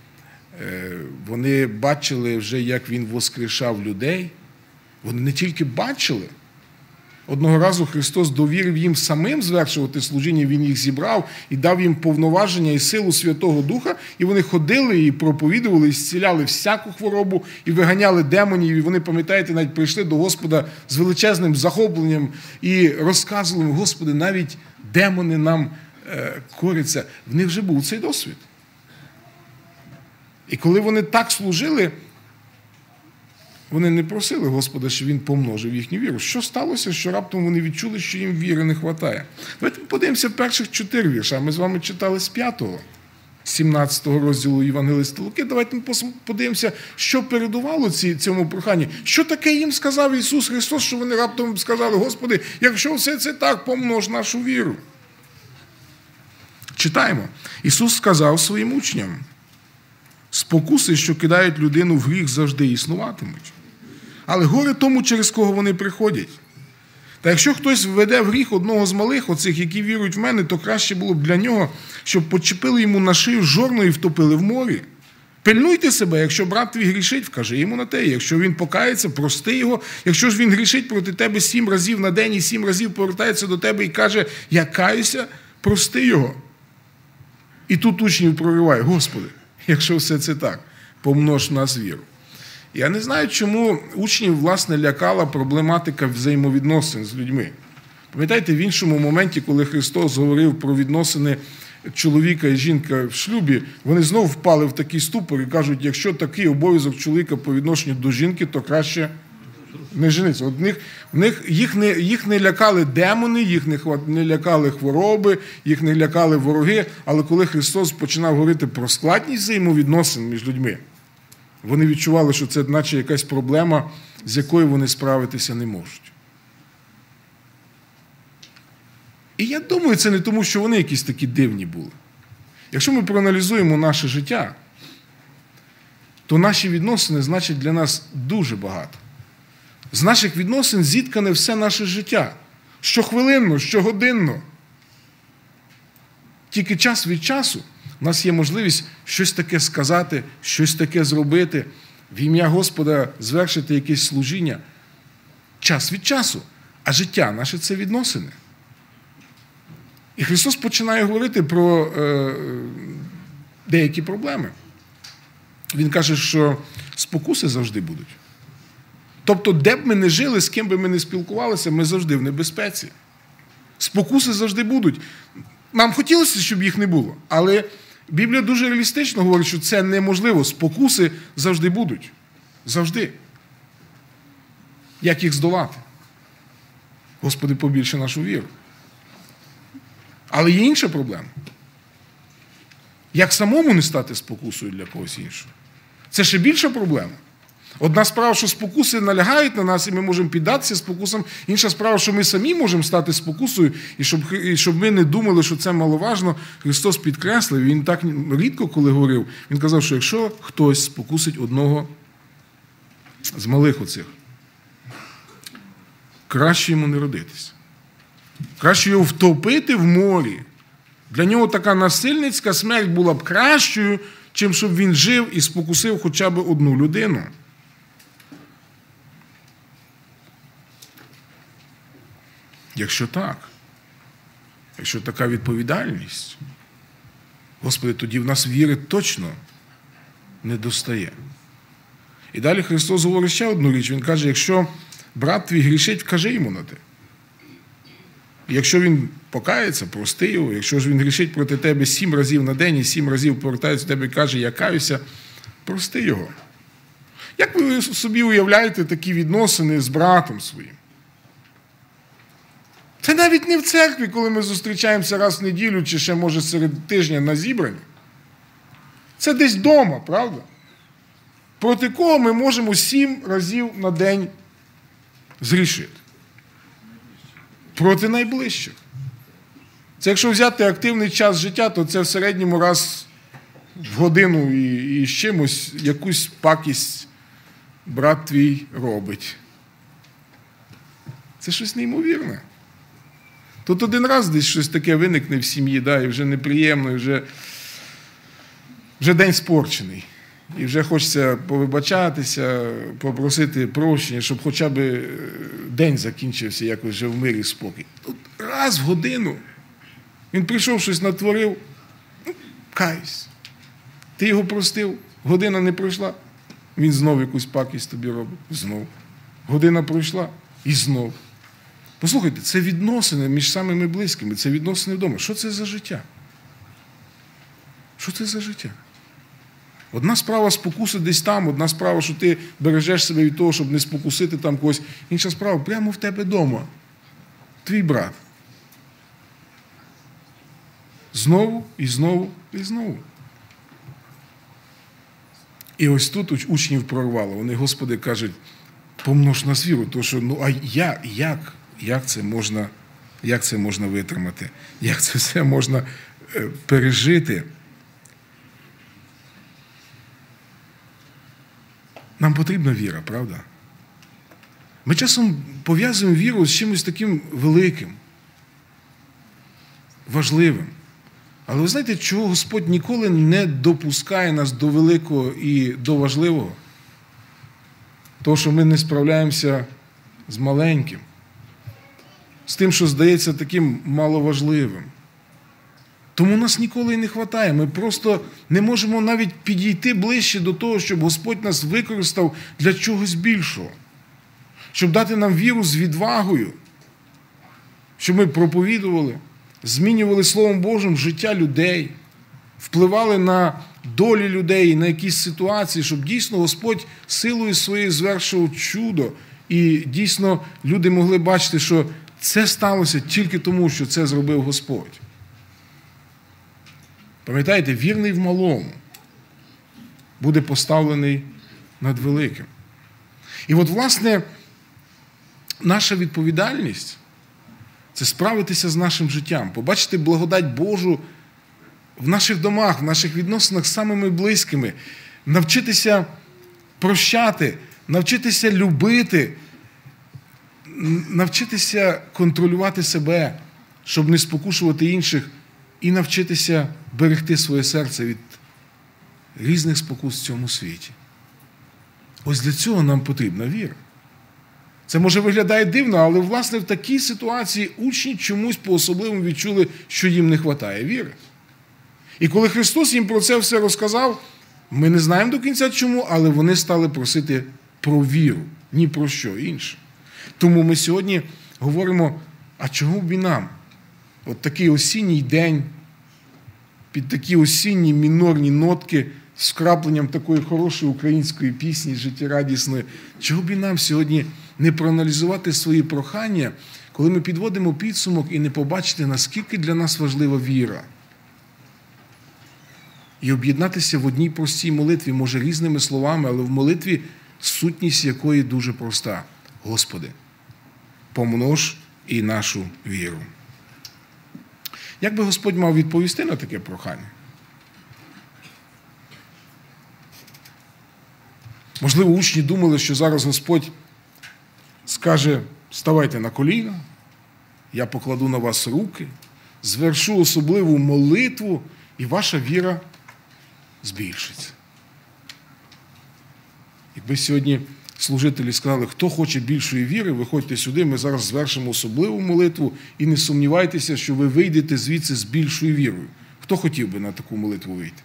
Вони бачили вже, як Він воскрешав людей. Вони не тільки бачили. Одного разу Христос довірив їм самим звершувати служіння, Він їх зібрав і дав їм повноваження і силу Святого Духа, і вони ходили і проповідували, і зціляли всяку хворобу, і виганяли демонів, і вони, пам'ятаєте, навіть прийшли до Господа з величезним захопленням і розказували: Господи, навіть демони нам коряться. В них вже був цей досвід. І коли вони так служили, вони не просили Господа, щоб Він помножив їхню віру. Що сталося, що раптом вони відчули, що їм віри не вистачає? Давайте подивимося перших 4 вірша. Ми з вами читали з 5-го, 17-го розділу Євангелиста Луки. Давайте ми подивимося, що передувало цьому проханню. Що таке їм сказав Ісус Христос, що вони раптом сказали: Господи, якщо все це так, помнож нашу віру. Читаємо. Ісус сказав своїм учням: спокуси, що кидають людину в гріх, завжди існуватимуть. Але горе тому, через кого вони приходять. Та якщо хтось введе в гріх одного з малих оцих, які вірують в мене, то краще було б для нього, щоб почепили йому на шию жорно і втопили в морі. Пильнуйте себе, якщо брат твій грішить, вкажи йому на те. Якщо він покається, прости його. Якщо ж він грішить проти тебе 7 разів на день і 7 разів повертається до тебе і каже: я каюся, прости його. І тут учнів прориває: Господи, якщо все це так, помнож в нас віру. Я не знаю, чому учнів, власне, лякала проблематика взаємовідносин з людьми. Пам'ятаєте, в іншому моменті, коли Христос говорив про відносини чоловіка і жінки в шлюбі, вони знову впали в такий ступор і кажуть: якщо такий обов'язок чоловіка по відношенню до жінки, то краще не жениться. От їх не лякали демони, їх не лякали хвороби, їх не лякали вороги, але коли Христос починав говорити про складність взаємовідносин між людьми, вони відчували, що це наче якась проблема, з якою вони справитися не можуть. І я думаю, це не тому, що вони якісь такі дивні були. Якщо ми проаналізуємо наше життя, то наші відносини значать для нас дуже багато. З наших відносин зіткане все наше життя. Щохвилинно, щогодинно. Тільки час від часу у нас є можливість щось таке сказати, щось таке зробити, в ім'я Господа звершити якесь служіння. Час від часу. А життя наше – це відносини. І Христос починає говорити про деякі проблеми. Він каже, що спокуси завжди будуть. Тобто, де б ми не жили, з ким би ми не спілкувалися, ми завжди в небезпеці. Спокуси завжди будуть. Нам хотілося, щоб їх не було, але Біблія дуже реалістично говорить, що це неможливо. Спокуси завжди будуть. Завжди. Як їх здолати? Господи, побільше нашу віру. Але є інша проблема. Як самому не стати спокусою для когось іншого? Це ще більша проблема. Одна справа, що спокуси налягають на нас, і ми можемо піддатися спокусам. Інша справа, що ми самі можемо стати спокусою, і щоб ми не думали, що це маловажно, Христос підкреслив, Він так рідко коли говорив, Він казав, що якщо хтось спокусить одного з малих оцих, краще йому не родитися. Краще його втопити в морі. Для нього така насильницька смерть була б кращою, чим щоб він жив і спокусив хоча б одну людину. Якщо так, якщо така відповідальність, Господи, тоді в нас віри точно не достає. І далі Христос говорить ще одну річ. Він каже, якщо брат твій грішить, вкажи йому на те. І якщо він покається, прости його. Якщо ж він грішить проти тебе 7 разів на день і 7 разів повертається до тебе і каже, я каюся, прости його. Як ви собі уявляєте такі відносини з братом своїм? Це навіть не в церкві, коли ми зустрічаємося раз в неділю, чи ще, може, серед тижня на зібранні. Це десь вдома, правда? Проти кого ми можемо 7 разів на день зрішити? Проти найближчих. Це якщо взяти активний час життя, то це в середньому раз в годину і з чимось якусь пакість брат твій робить. Це щось неймовірне. Тут один раз десь щось таке виникне в сім'ї, да, і вже неприємно, і вже день спорчений. І вже хочеться повибачатися, попросити прощення, щоб хоча б день закінчився якось вже в мирі і спокій. Тут раз в годину він прийшов, щось натворив, каюсь. Ти його простив, година не пройшла, він знов якусь пакість тобі робить. Знов. Година пройшла і знов. Послухайте, це відносини між самими близькими, це відносини вдома. Що це за життя? Що це за життя? Одна справа спокуси десь там, одна справа, що ти бережеш себе від того, щоб не спокусити там когось. Інша справа, прямо в тебе вдома. Твій брат. Знову, і знову, і знову. І ось тут учнів прорвало. Вони, Господи, кажуть, помнож нас віру. То що, ну, а як це можна витримати? Як це все можна пережити? Нам потрібна віра, правда? Ми часом пов'язуємо віру з чимось таким великим, важливим. Але ви знаєте, чого Господь ніколи не допускає нас до великого і до важливого? Того, що ми не справляємося з маленьким, з тим, що здається таким маловажливим. Тому нас ніколи і не вистачає. Ми просто не можемо навіть підійти ближче до того, щоб Господь нас використав для чогось більшого. Щоб дати нам віру з відвагою. Щоб ми проповідували, змінювали Словом Божим життя людей, впливали на долі людей, на якісь ситуації, щоб дійсно Господь силою своєю звершував чудо. І дійсно люди могли бачити, що це сталося тільки тому, що це зробив Господь. Пам'ятаєте, вірний в малому буде поставлений над великим. І от, власне, наша відповідальність – це справитися з нашим життям, побачити благодать Божу в наших домах, в наших відносинах з самими близькими, навчитися прощати, навчитися любити, навчитися контролювати себе, щоб не спокушувати інших, і навчитися берегти своє серце від різних спокус в цьому світі. Ось для цього нам потрібна віра. Це, може, виглядає дивно, але, власне, в такій ситуації учні чомусь по-особливому відчули, що їм не вистачає віри. І коли Христос їм про це все розказав, ми не знаємо до кінця чому, але вони стали просити про віру, ні про що інше. Тому ми сьогодні говоримо, а чому б і нам? От такий осінній день, під такі осінні мінорні нотки, з вкрапленням такої хорошої української пісні, життєрадісної, чого б і нам сьогодні не проаналізувати свої прохання, коли ми підводимо підсумок і не побачити, наскільки для нас важлива віра. І об'єднатися в одній простій молитві, може різними словами, але в молитві сутність якої дуже проста. Господи, помнож і нашу віру. Як би Господь мав відповісти на таке прохання? Можливо, учні думали, що зараз Господь скаже, ставайте на коліна, я покладу на вас руки, звершу особливу молитву, і ваша віра збільшиться. Якби сьогодні служителі сказали, хто хоче більшої віри, виходьте сюди, ми зараз звершимо особливу молитву, і не сумнівайтеся, що ви вийдете звідси з більшою вірою. Хто хотів би на таку молитву вийти?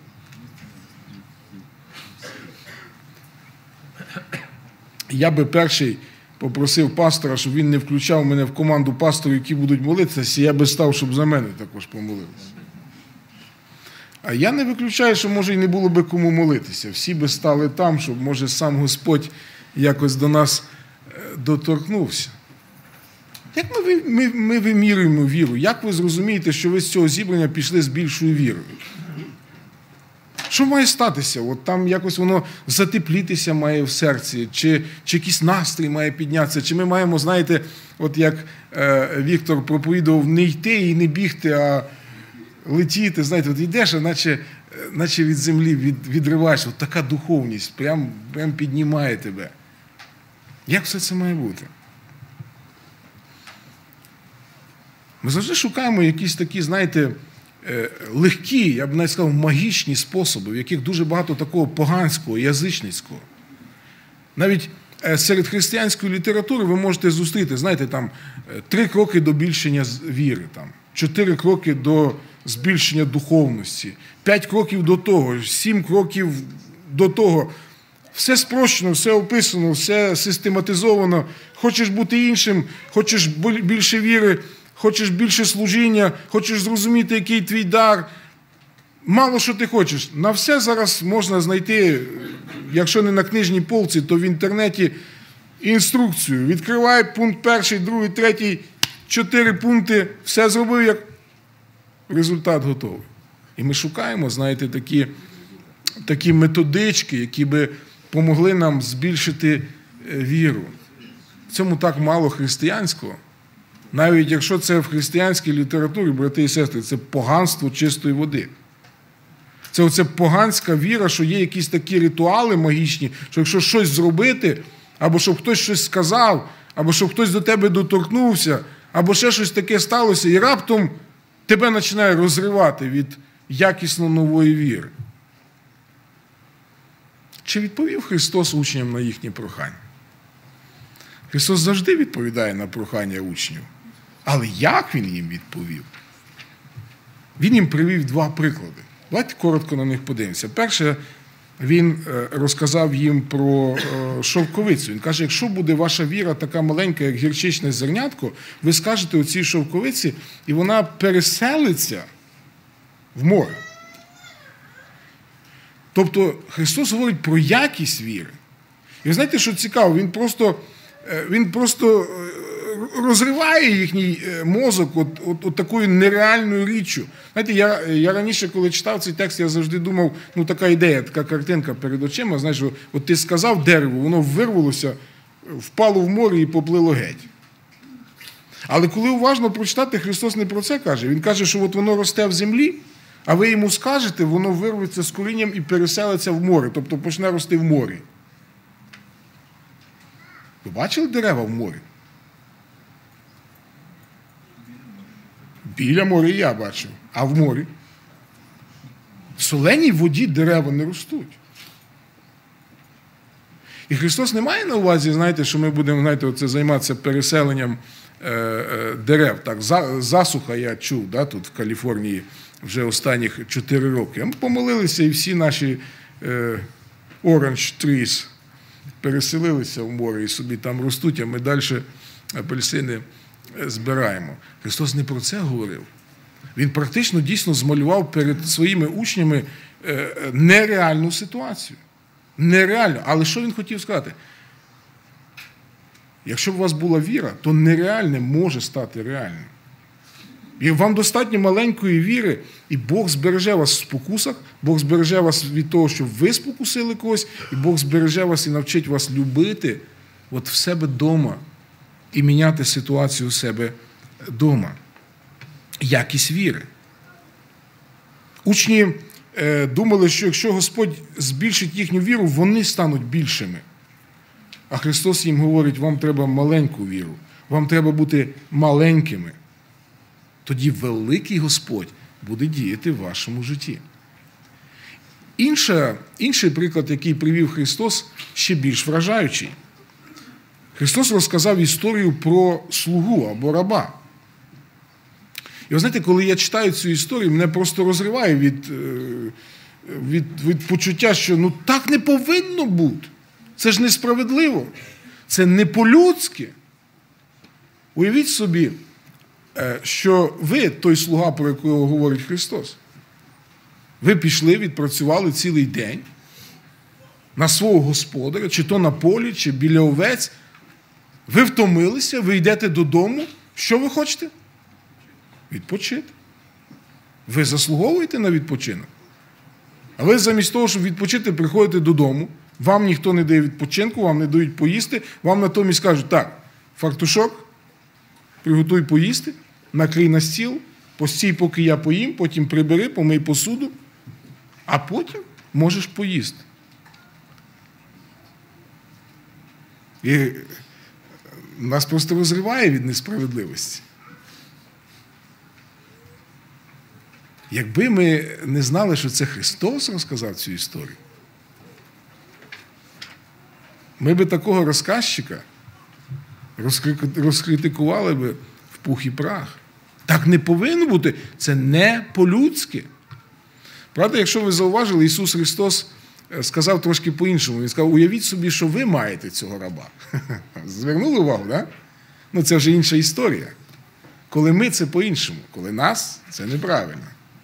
Я би перший попросив пастора, щоб він не включав мене в команду пасторів, які будуть молитися, я би став, щоб за мене також помолився. А я не виключаю, що, може, і не було би кому молитися. Всі би стали там, щоб, може, сам Господь якось до нас доторкнувся. Як ми вимірюємо віру? Як ви зрозумієте, що ви з цього зібрання пішли з більшою вірою? Що має статися? От там якось воно затеплітися має в серці, чи якийсь настрій має піднятися, чи ми маємо, знаєте, от як Віктор проповідував, не йти і не бігти, а летіти, знаєте, от йдеш, а наче від землі відриваєшся. От така духовність прям піднімає тебе. Як все це має бути? Ми завжди шукаємо якісь такі, знаєте, легкі, я б навіть сказав, магічні способи, в яких дуже багато такого поганського, язичницького. Навіть серед християнської літератури ви можете зустріти, знаєте, там 3 кроки до збільшення віри, там 4 кроки до збільшення духовності, 5 кроків до того, 7 кроків до того. Все спрощено, все описано, все систематизовано. Хочеш бути іншим, хочеш більше віри, хочеш більше служіння, хочеш зрозуміти, який твій дар. Мало що ти хочеш. На все зараз можна знайти, якщо не на книжній полці, то в інтернеті інструкцію. Відкривай пункт 1, 2, 3, 4 пункти, все зробив, як результат готовий. І ми шукаємо, знаєте, такі методички, які би помогли нам збільшити віру. В цьому так мало християнського. Навіть якщо це в християнській літературі, брати і сестри, це поганство чистої води. Це оце поганська віра, що є якісь такі ритуали магічні, що якщо щось зробити, або щоб хтось щось сказав, або щоб хтось до тебе доторкнувся, або ще щось таке сталося, і раптом тебе починає розривати від якісно нової віри. Чи відповів Христос учням на їхні прохання? Христос завжди відповідає на прохання учнів. Але як Він їм відповів? Він їм привів 2 приклади. Давайте коротко на них подивимося. Перше, Він розказав їм про шовковицю. Він каже, якщо буде ваша віра така маленька, як гірчичне зернятко, ви скажете оцій шовковиці, і вона переселиться в море. Тобто Христос говорить про якість віри. І ви знаєте, що цікаво? Він просто розриває їхній мозок от такою нереальною річчю. Знаєте, я раніше, коли читав цей текст, я завжди думав, така ідея, така картинка перед очима, знаєш, от ти сказав дерево, воно вирвалося, впало в море і поплило геть. Але коли уважно прочитати, Христос не про це каже. Він каже, що от воно росте в землі, а ви йому скажете, воно вирветься з корінням і переселиться в море, тобто почне рости в морі. Ви бачили дерева в морі? Біля моря я бачив, а в морі? В соленій воді дерева не ростуть. І Христос не має на увазі, знаєте, що ми будемо, займатися переселенням дерев. Так, засуха я чув, тут в Каліфорнії вже останніх 4 роки. Ми помолилися, і всі наші orange trees переселилися в море і собі там ростуть, а ми далі апельсини збираємо. Христос не про це говорив. Він практично дійсно змалював перед своїми учнями нереальну ситуацію. Нереально. Але що він хотів сказати? Якщо б у вас була віра, то нереальне може стати реальним. І вам достатньо маленької віри, і Бог збереже вас в спокусах, Бог збереже вас від того, щоб ви спокусили когось, і Бог збереже вас і навчить вас любити от в себе вдома і міняти ситуацію у себе вдома. Якість віри. Учні думали, що якщо Господь збільшить їхню віру, вони стануть більшими. А Христос їм говорить, вам треба маленьку віру, вам треба бути маленькими. Тоді великий Господь буде діяти в вашому житті. Інший приклад, який привів Христос, ще більш вражаючий. Христос розказав історію про слугу або раба. І ви знаєте, коли я читаю цю історію, мене просто розриває від почуття, що так не повинно бути. Це ж несправедливо. Це не по-людськи. Уявіть собі, що ви, той слуга, про якого говорить Христос, ви пішли, відпрацювали цілий день на свого господаря, чи то на полі, чи біля овець. Ви втомилися, ви йдете додому. Що ви хочете? Відпочити. Ви заслуговуєте на відпочинок. А ви замість того, щоб відпочити, приходите додому, вам ніхто не дає відпочинку, вам не дають поїсти, вам натомість кажуть, так, фартушок, приготуй поїсти, накрий на стіл, постій, поки я поїм, потім прибери, помий посуду, а потім можеш поїсти. І нас просто розриває від несправедливості. Якби ми не знали, що це Христос розказав цю історію, ми би такого розказчика розкритикували би в пух і прах. Так не повинно бути. Це не по-людськи. Правда, якщо ви зауважили, Ісус Христос сказав трошки по-іншому. Він сказав, уявіть собі, що ви маєте цього раба. Звернули увагу, так? Це вже інша історія. Коли ми, це по-іншому. Коли нас, це неправильно.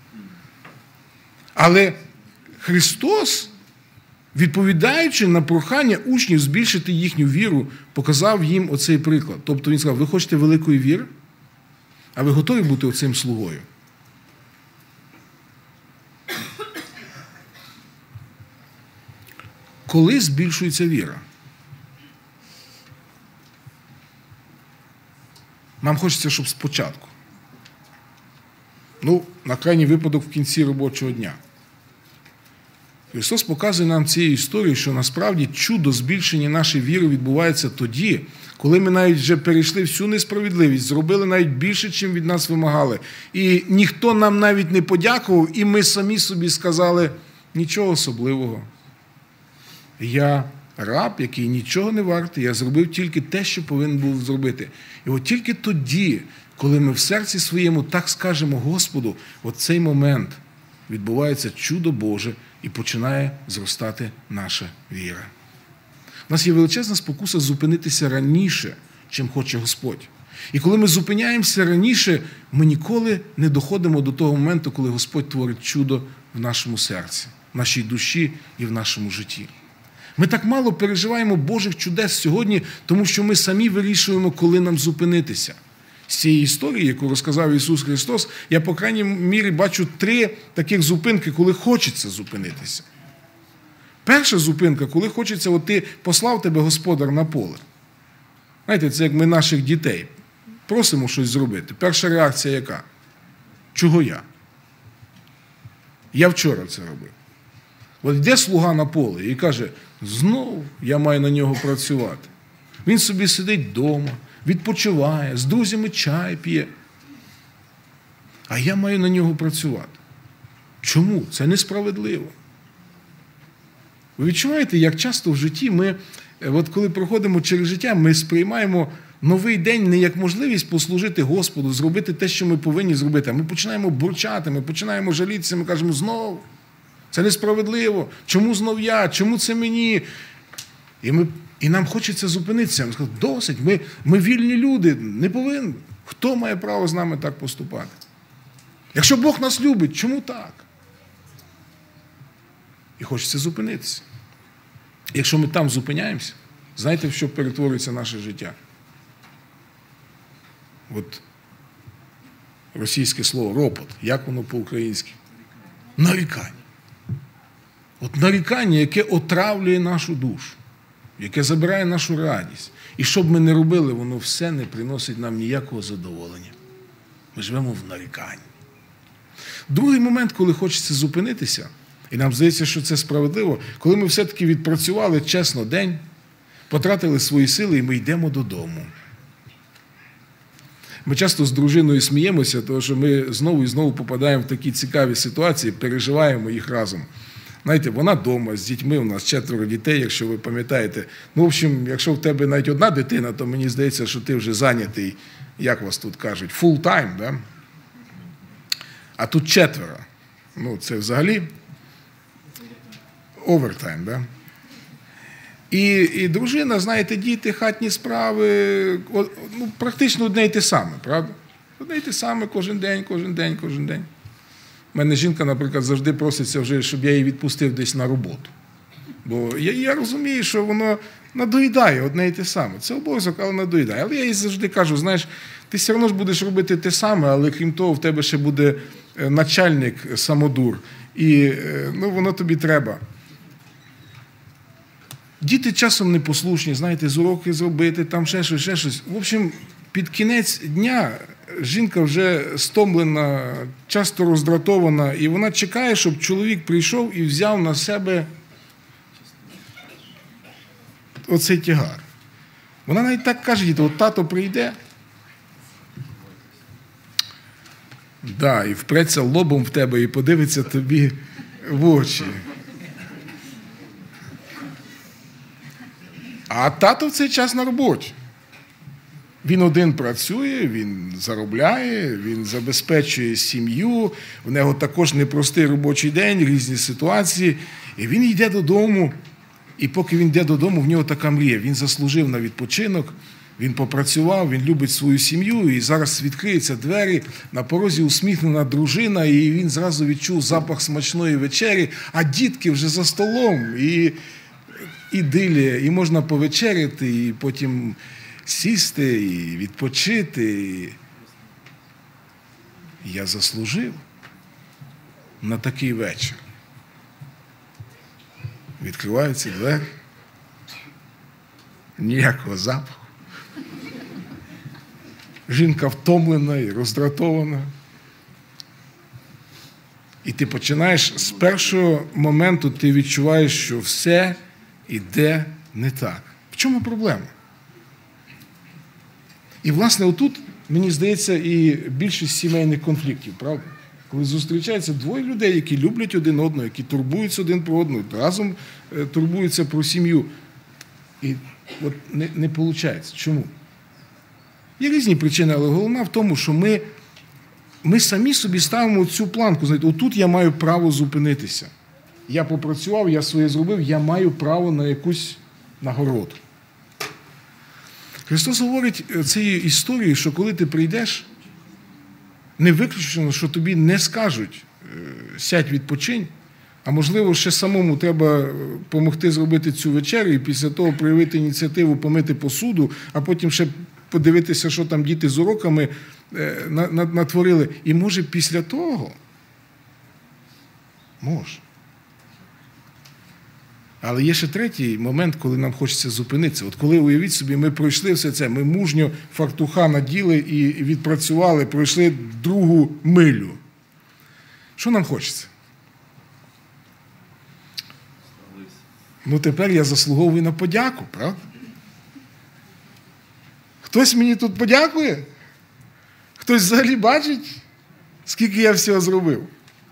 Але Христос, відповідаючи на прохання учнів збільшити їхню віру, показав їм оцей приклад. Тобто він сказав, ви хочете великої віри? А ви готові бути оцим слугою? Коли збільшується віра? Нам хочеться, щоб спочатку. На крайній випадок в кінці робочого дня. Христос показує нам цією історією, що насправді чудо збільшення нашої віри відбувається тоді, коли ми навіть вже перейшли всю несправедливість, зробили навіть більше, чим від нас вимагали. І ніхто нам навіть не подякував, і ми самі собі сказали, нічого особливого. Я раб, який нічого не вартий, я зробив тільки те, що повинен був зробити. І от тільки тоді, коли ми в серці своєму так скажемо Господу, от цей момент відбувається чудо Боже і починає зростати наша віра. У нас є величезна спокуса зупинитися раніше, чим хоче Господь. І коли ми зупиняємося раніше, ми ніколи не доходимо до того моменту, коли Господь творить чудо в нашому серці, в нашій душі і в нашому житті. Ми так мало переживаємо Божих чудес сьогодні, тому що ми самі вирішуємо, коли нам зупинитися. З цієї історії, яку розказав Ісус Христос, я, по крайній мірі, бачу 3 таких зупинки, коли хочеться зупинитися. Перша зупинка, коли хочеться, от ти послав тебе Господар на поле. Знаєте, це як ми наших дітей просимо щось зробити. Перша реакція яка? Чого я? Я вчора це робив. От йде слуга на поле і каже, знову я маю на нього працювати. Він собі сидить вдома, відпочиває, з друзями чай п'є. А я маю на нього працювати. Чому? Це несправедливо. Ви відчуваєте, як часто в житті ми, от коли проходимо через життя, ми сприймаємо новий день не як можливість послужити Господу, зробити те, що ми повинні зробити. А ми починаємо бурчати, ми починаємо жалітися, ми кажемо, знову. Це несправедливо. Чому знов я? Чому це мені? І нам хочеться зупинитися. Ми сказати, досить, ми вільні люди, не повинні. Хто має право з нами так поступати? Якщо Бог нас любить, чому так? І хочеться зупинитися. Якщо ми там зупиняємося, знаєте, в що перетворюється наше життя? От російське слово ропот. Як воно по-українськи? Нарікання. От нарікання, яке отравлює нашу душу, яке забирає нашу радість. І що б ми не робили, воно все не приносить нам ніякого задоволення. Ми живемо в наріканні. Другий момент, коли хочеться зупинитися, і нам здається, що це справедливо, коли ми все-таки відпрацювали чесно день, потратили свої сили і ми йдемо додому. Ми часто з дружиною сміємося, тому що ми знову і знову попадаємо в такі цікаві ситуації, переживаємо їх разом. Знаєте, вона вдома, з дітьми, у нас 4 дітей, якщо ви пам'ятаєте. В общем, якщо в тебе навіть одна дитина, то мені здається, що ти вже зайнятий, як вас тут кажуть, full time, да? а тут 4. Ну, це взагалі овертайм, да? І дружина, знаєте, діти, хатні справи, ну, практично одне й те саме, правда? Одне й те саме кожен день. У мене жінка, наприклад, завжди проситься вже, щоб я її відпустив десь на роботу. Бо я розумію, що воно надоїдає одне й те саме. Це обов'язок, але надоїдає. Але я їй завжди кажу, знаєш, ти все одно ж будеш робити те саме, але крім того, в тебе ще буде начальник самодур. І ну, воно тобі треба. Діти часом непослушні, знаєте, з уроки зробити, там ще щось. В общем, під кінець дня жінка вже стомлена, часто роздратована, і вона чекає, щоб чоловік прийшов і взяв на себе оцей тягар. Вона навіть так каже, діти, от тато прийде, да, і впреться лобом в тебе і подивиться тобі в очі. А тато в цей час на роботі. Він один працює, він заробляє, він забезпечує сім'ю, в нього також непростий робочий день, різні ситуації. І він йде додому, і поки він йде додому, в нього така мрія. Він заслужив на відпочинок, він попрацював, він любить свою сім'ю, і зараз відкриються двері, на порозі усміхнена дружина, і він зразу відчув запах смачної вечері, а дітки вже за столом, і ідилія, і можна повечеряти, і потім сісти, і відпочити. І я заслужив на такий вечір. Відкриваються двері, ніякого запаху. Жінка втомлена і роздратована. І ти починаєш, з першого моменту ти відчуваєш, що все іде не так. В чому проблема? І, власне, отут, мені здається, і більшість сімейних конфліктів, правда? Коли зустрічаються двоє людей, які люблять один одного, які турбуються один про одного, разом турбуються про сім'ю. І от не виходить. Чому? Є різні причини, але головна в тому, що ми самі собі ставимо цю планку. Знаєте, отут я маю право зупинитися. Я попрацював, я своє зробив, я маю право на якусь нагороду. Христос говорить цією історією, що коли ти прийдеш, не виключено, що тобі не скажуть «сядь, відпочинь», а можливо, ще самому треба допомогти зробити цю вечерю і після того проявити ініціативу помити посуду, а потім ще подивитися, що там діти з уроками натворили. І може після того, може. Але є ще третій момент, коли нам хочеться зупинитися. От коли, уявіть собі, ми пройшли все це, ми мужньо фартуха наділи і відпрацювали, пройшли другу милю. Що нам хочеться? Ну тепер я заслуговую на подяку, правда? Хтось мені тут подякує? Хтось взагалі бачить, скільки я всього зробив?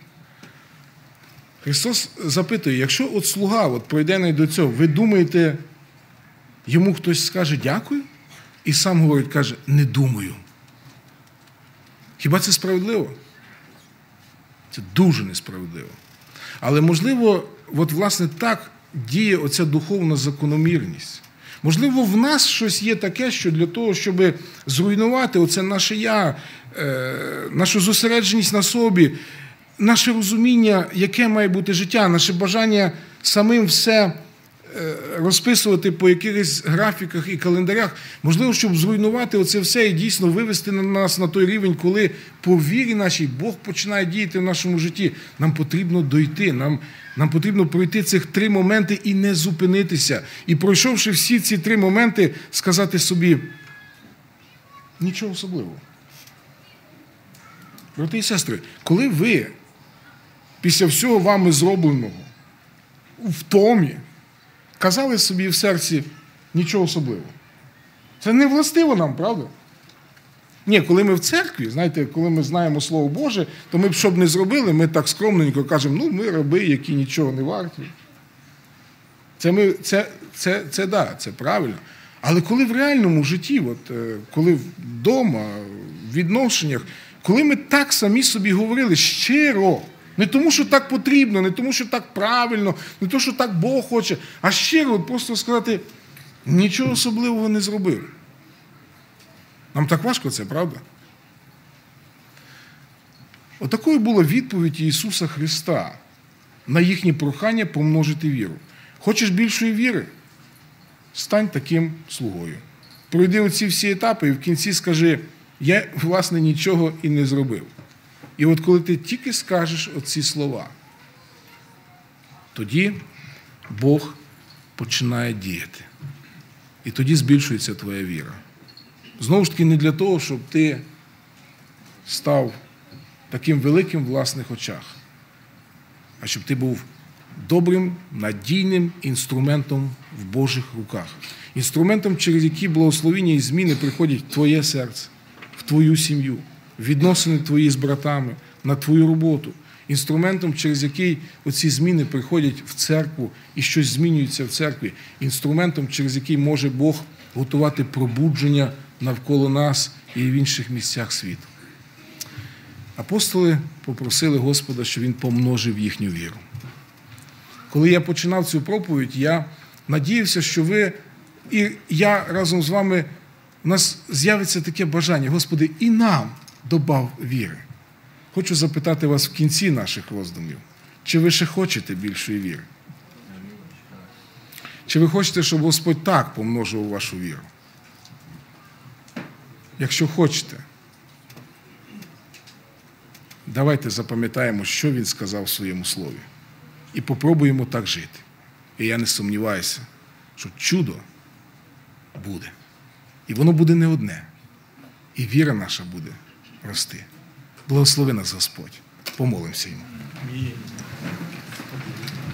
Христос запитує, якщо от слуга пройде до цього, ви думаєте, йому хтось скаже дякую? І сам говорить, каже, не думаю. Хіба це справедливо? Це дуже несправедливо. Але можливо, от власне так діє оця духовна закономірність. Можливо, в нас щось є таке, що для того, щоб зруйнувати оце наше «я», нашу зосередженість на собі, наше розуміння, яке має бути життя, наше бажання самим все розписувати по якихось графіках і календарях, можливо, щоб зруйнувати оце все і дійсно вивести нас на той рівень, коли по вірі нашій Бог починає діяти в нашому житті. Нам потрібно дойти, нам потрібно пройти цих 3 моменти і не зупинитися. І пройшовши всі ці 3 моменти, сказати собі, нічого особливого. Брати і сестри, коли ви після всього вами зробленого у втомі казали собі в серці нічого особливого. Це не властиво нам, правда? Ні, коли ми в церкві, знаєте, коли ми знаємо Слово Боже, то ми б що б не зробили, ми так скромненько кажемо, ми раби, які нічого не варті. Це правильно. Але коли в реальному житті, коли вдома, в відношеннях, коли ми так самі собі говорили щиро, не тому, що так потрібно, не тому, що так правильно, не тому, що так Бог хоче, а щиро просто сказати, нічого особливого не зробив. Нам так важко це, правда? Отакою була відповідь Ісуса Христа на їхнє прохання помножити віру. Хочеш більшої віри? Стань таким слугою. Пройди оці всі етапи і в кінці скажи, я, власне, нічого і не зробив. І от коли ти тільки скажеш оці слова, тоді Бог починає діяти. І тоді збільшується твоя віра. Знову ж таки, не для того, щоб ти став таким великим в власних очах, а щоб ти був добрим, надійним інструментом в Божих руках. Інструментом, через які благословіння і зміни приходять в твоє серце, в твою сім'ю, в відносини твої з братами, на твою роботу. Інструментом, через який оці зміни приходять в церкву і щось змінюється в церкві. Інструментом, через який може Бог готувати пробудження навколо нас і в інших місцях світу. Апостоли попросили Господа, щоб Він помножив їхню віру. Коли я починав цю проповідь, я надіявся, що ви і я разом з вами, у нас з'явиться таке бажання, Господи, і нам добав віри. Хочу запитати вас в кінці наших роздумів, чи ви ще хочете більшої віри? Чи ви хочете, щоб Господь так помножив вашу віру? Якщо хочете, давайте запам'ятаємо, що Він сказав в своєму слові. І попробуємо так жити. І я не сумніваюся, що чудо буде. І воно буде не одне. І віра наша буде рости. Благослови нас Господь. Помолимося Йому.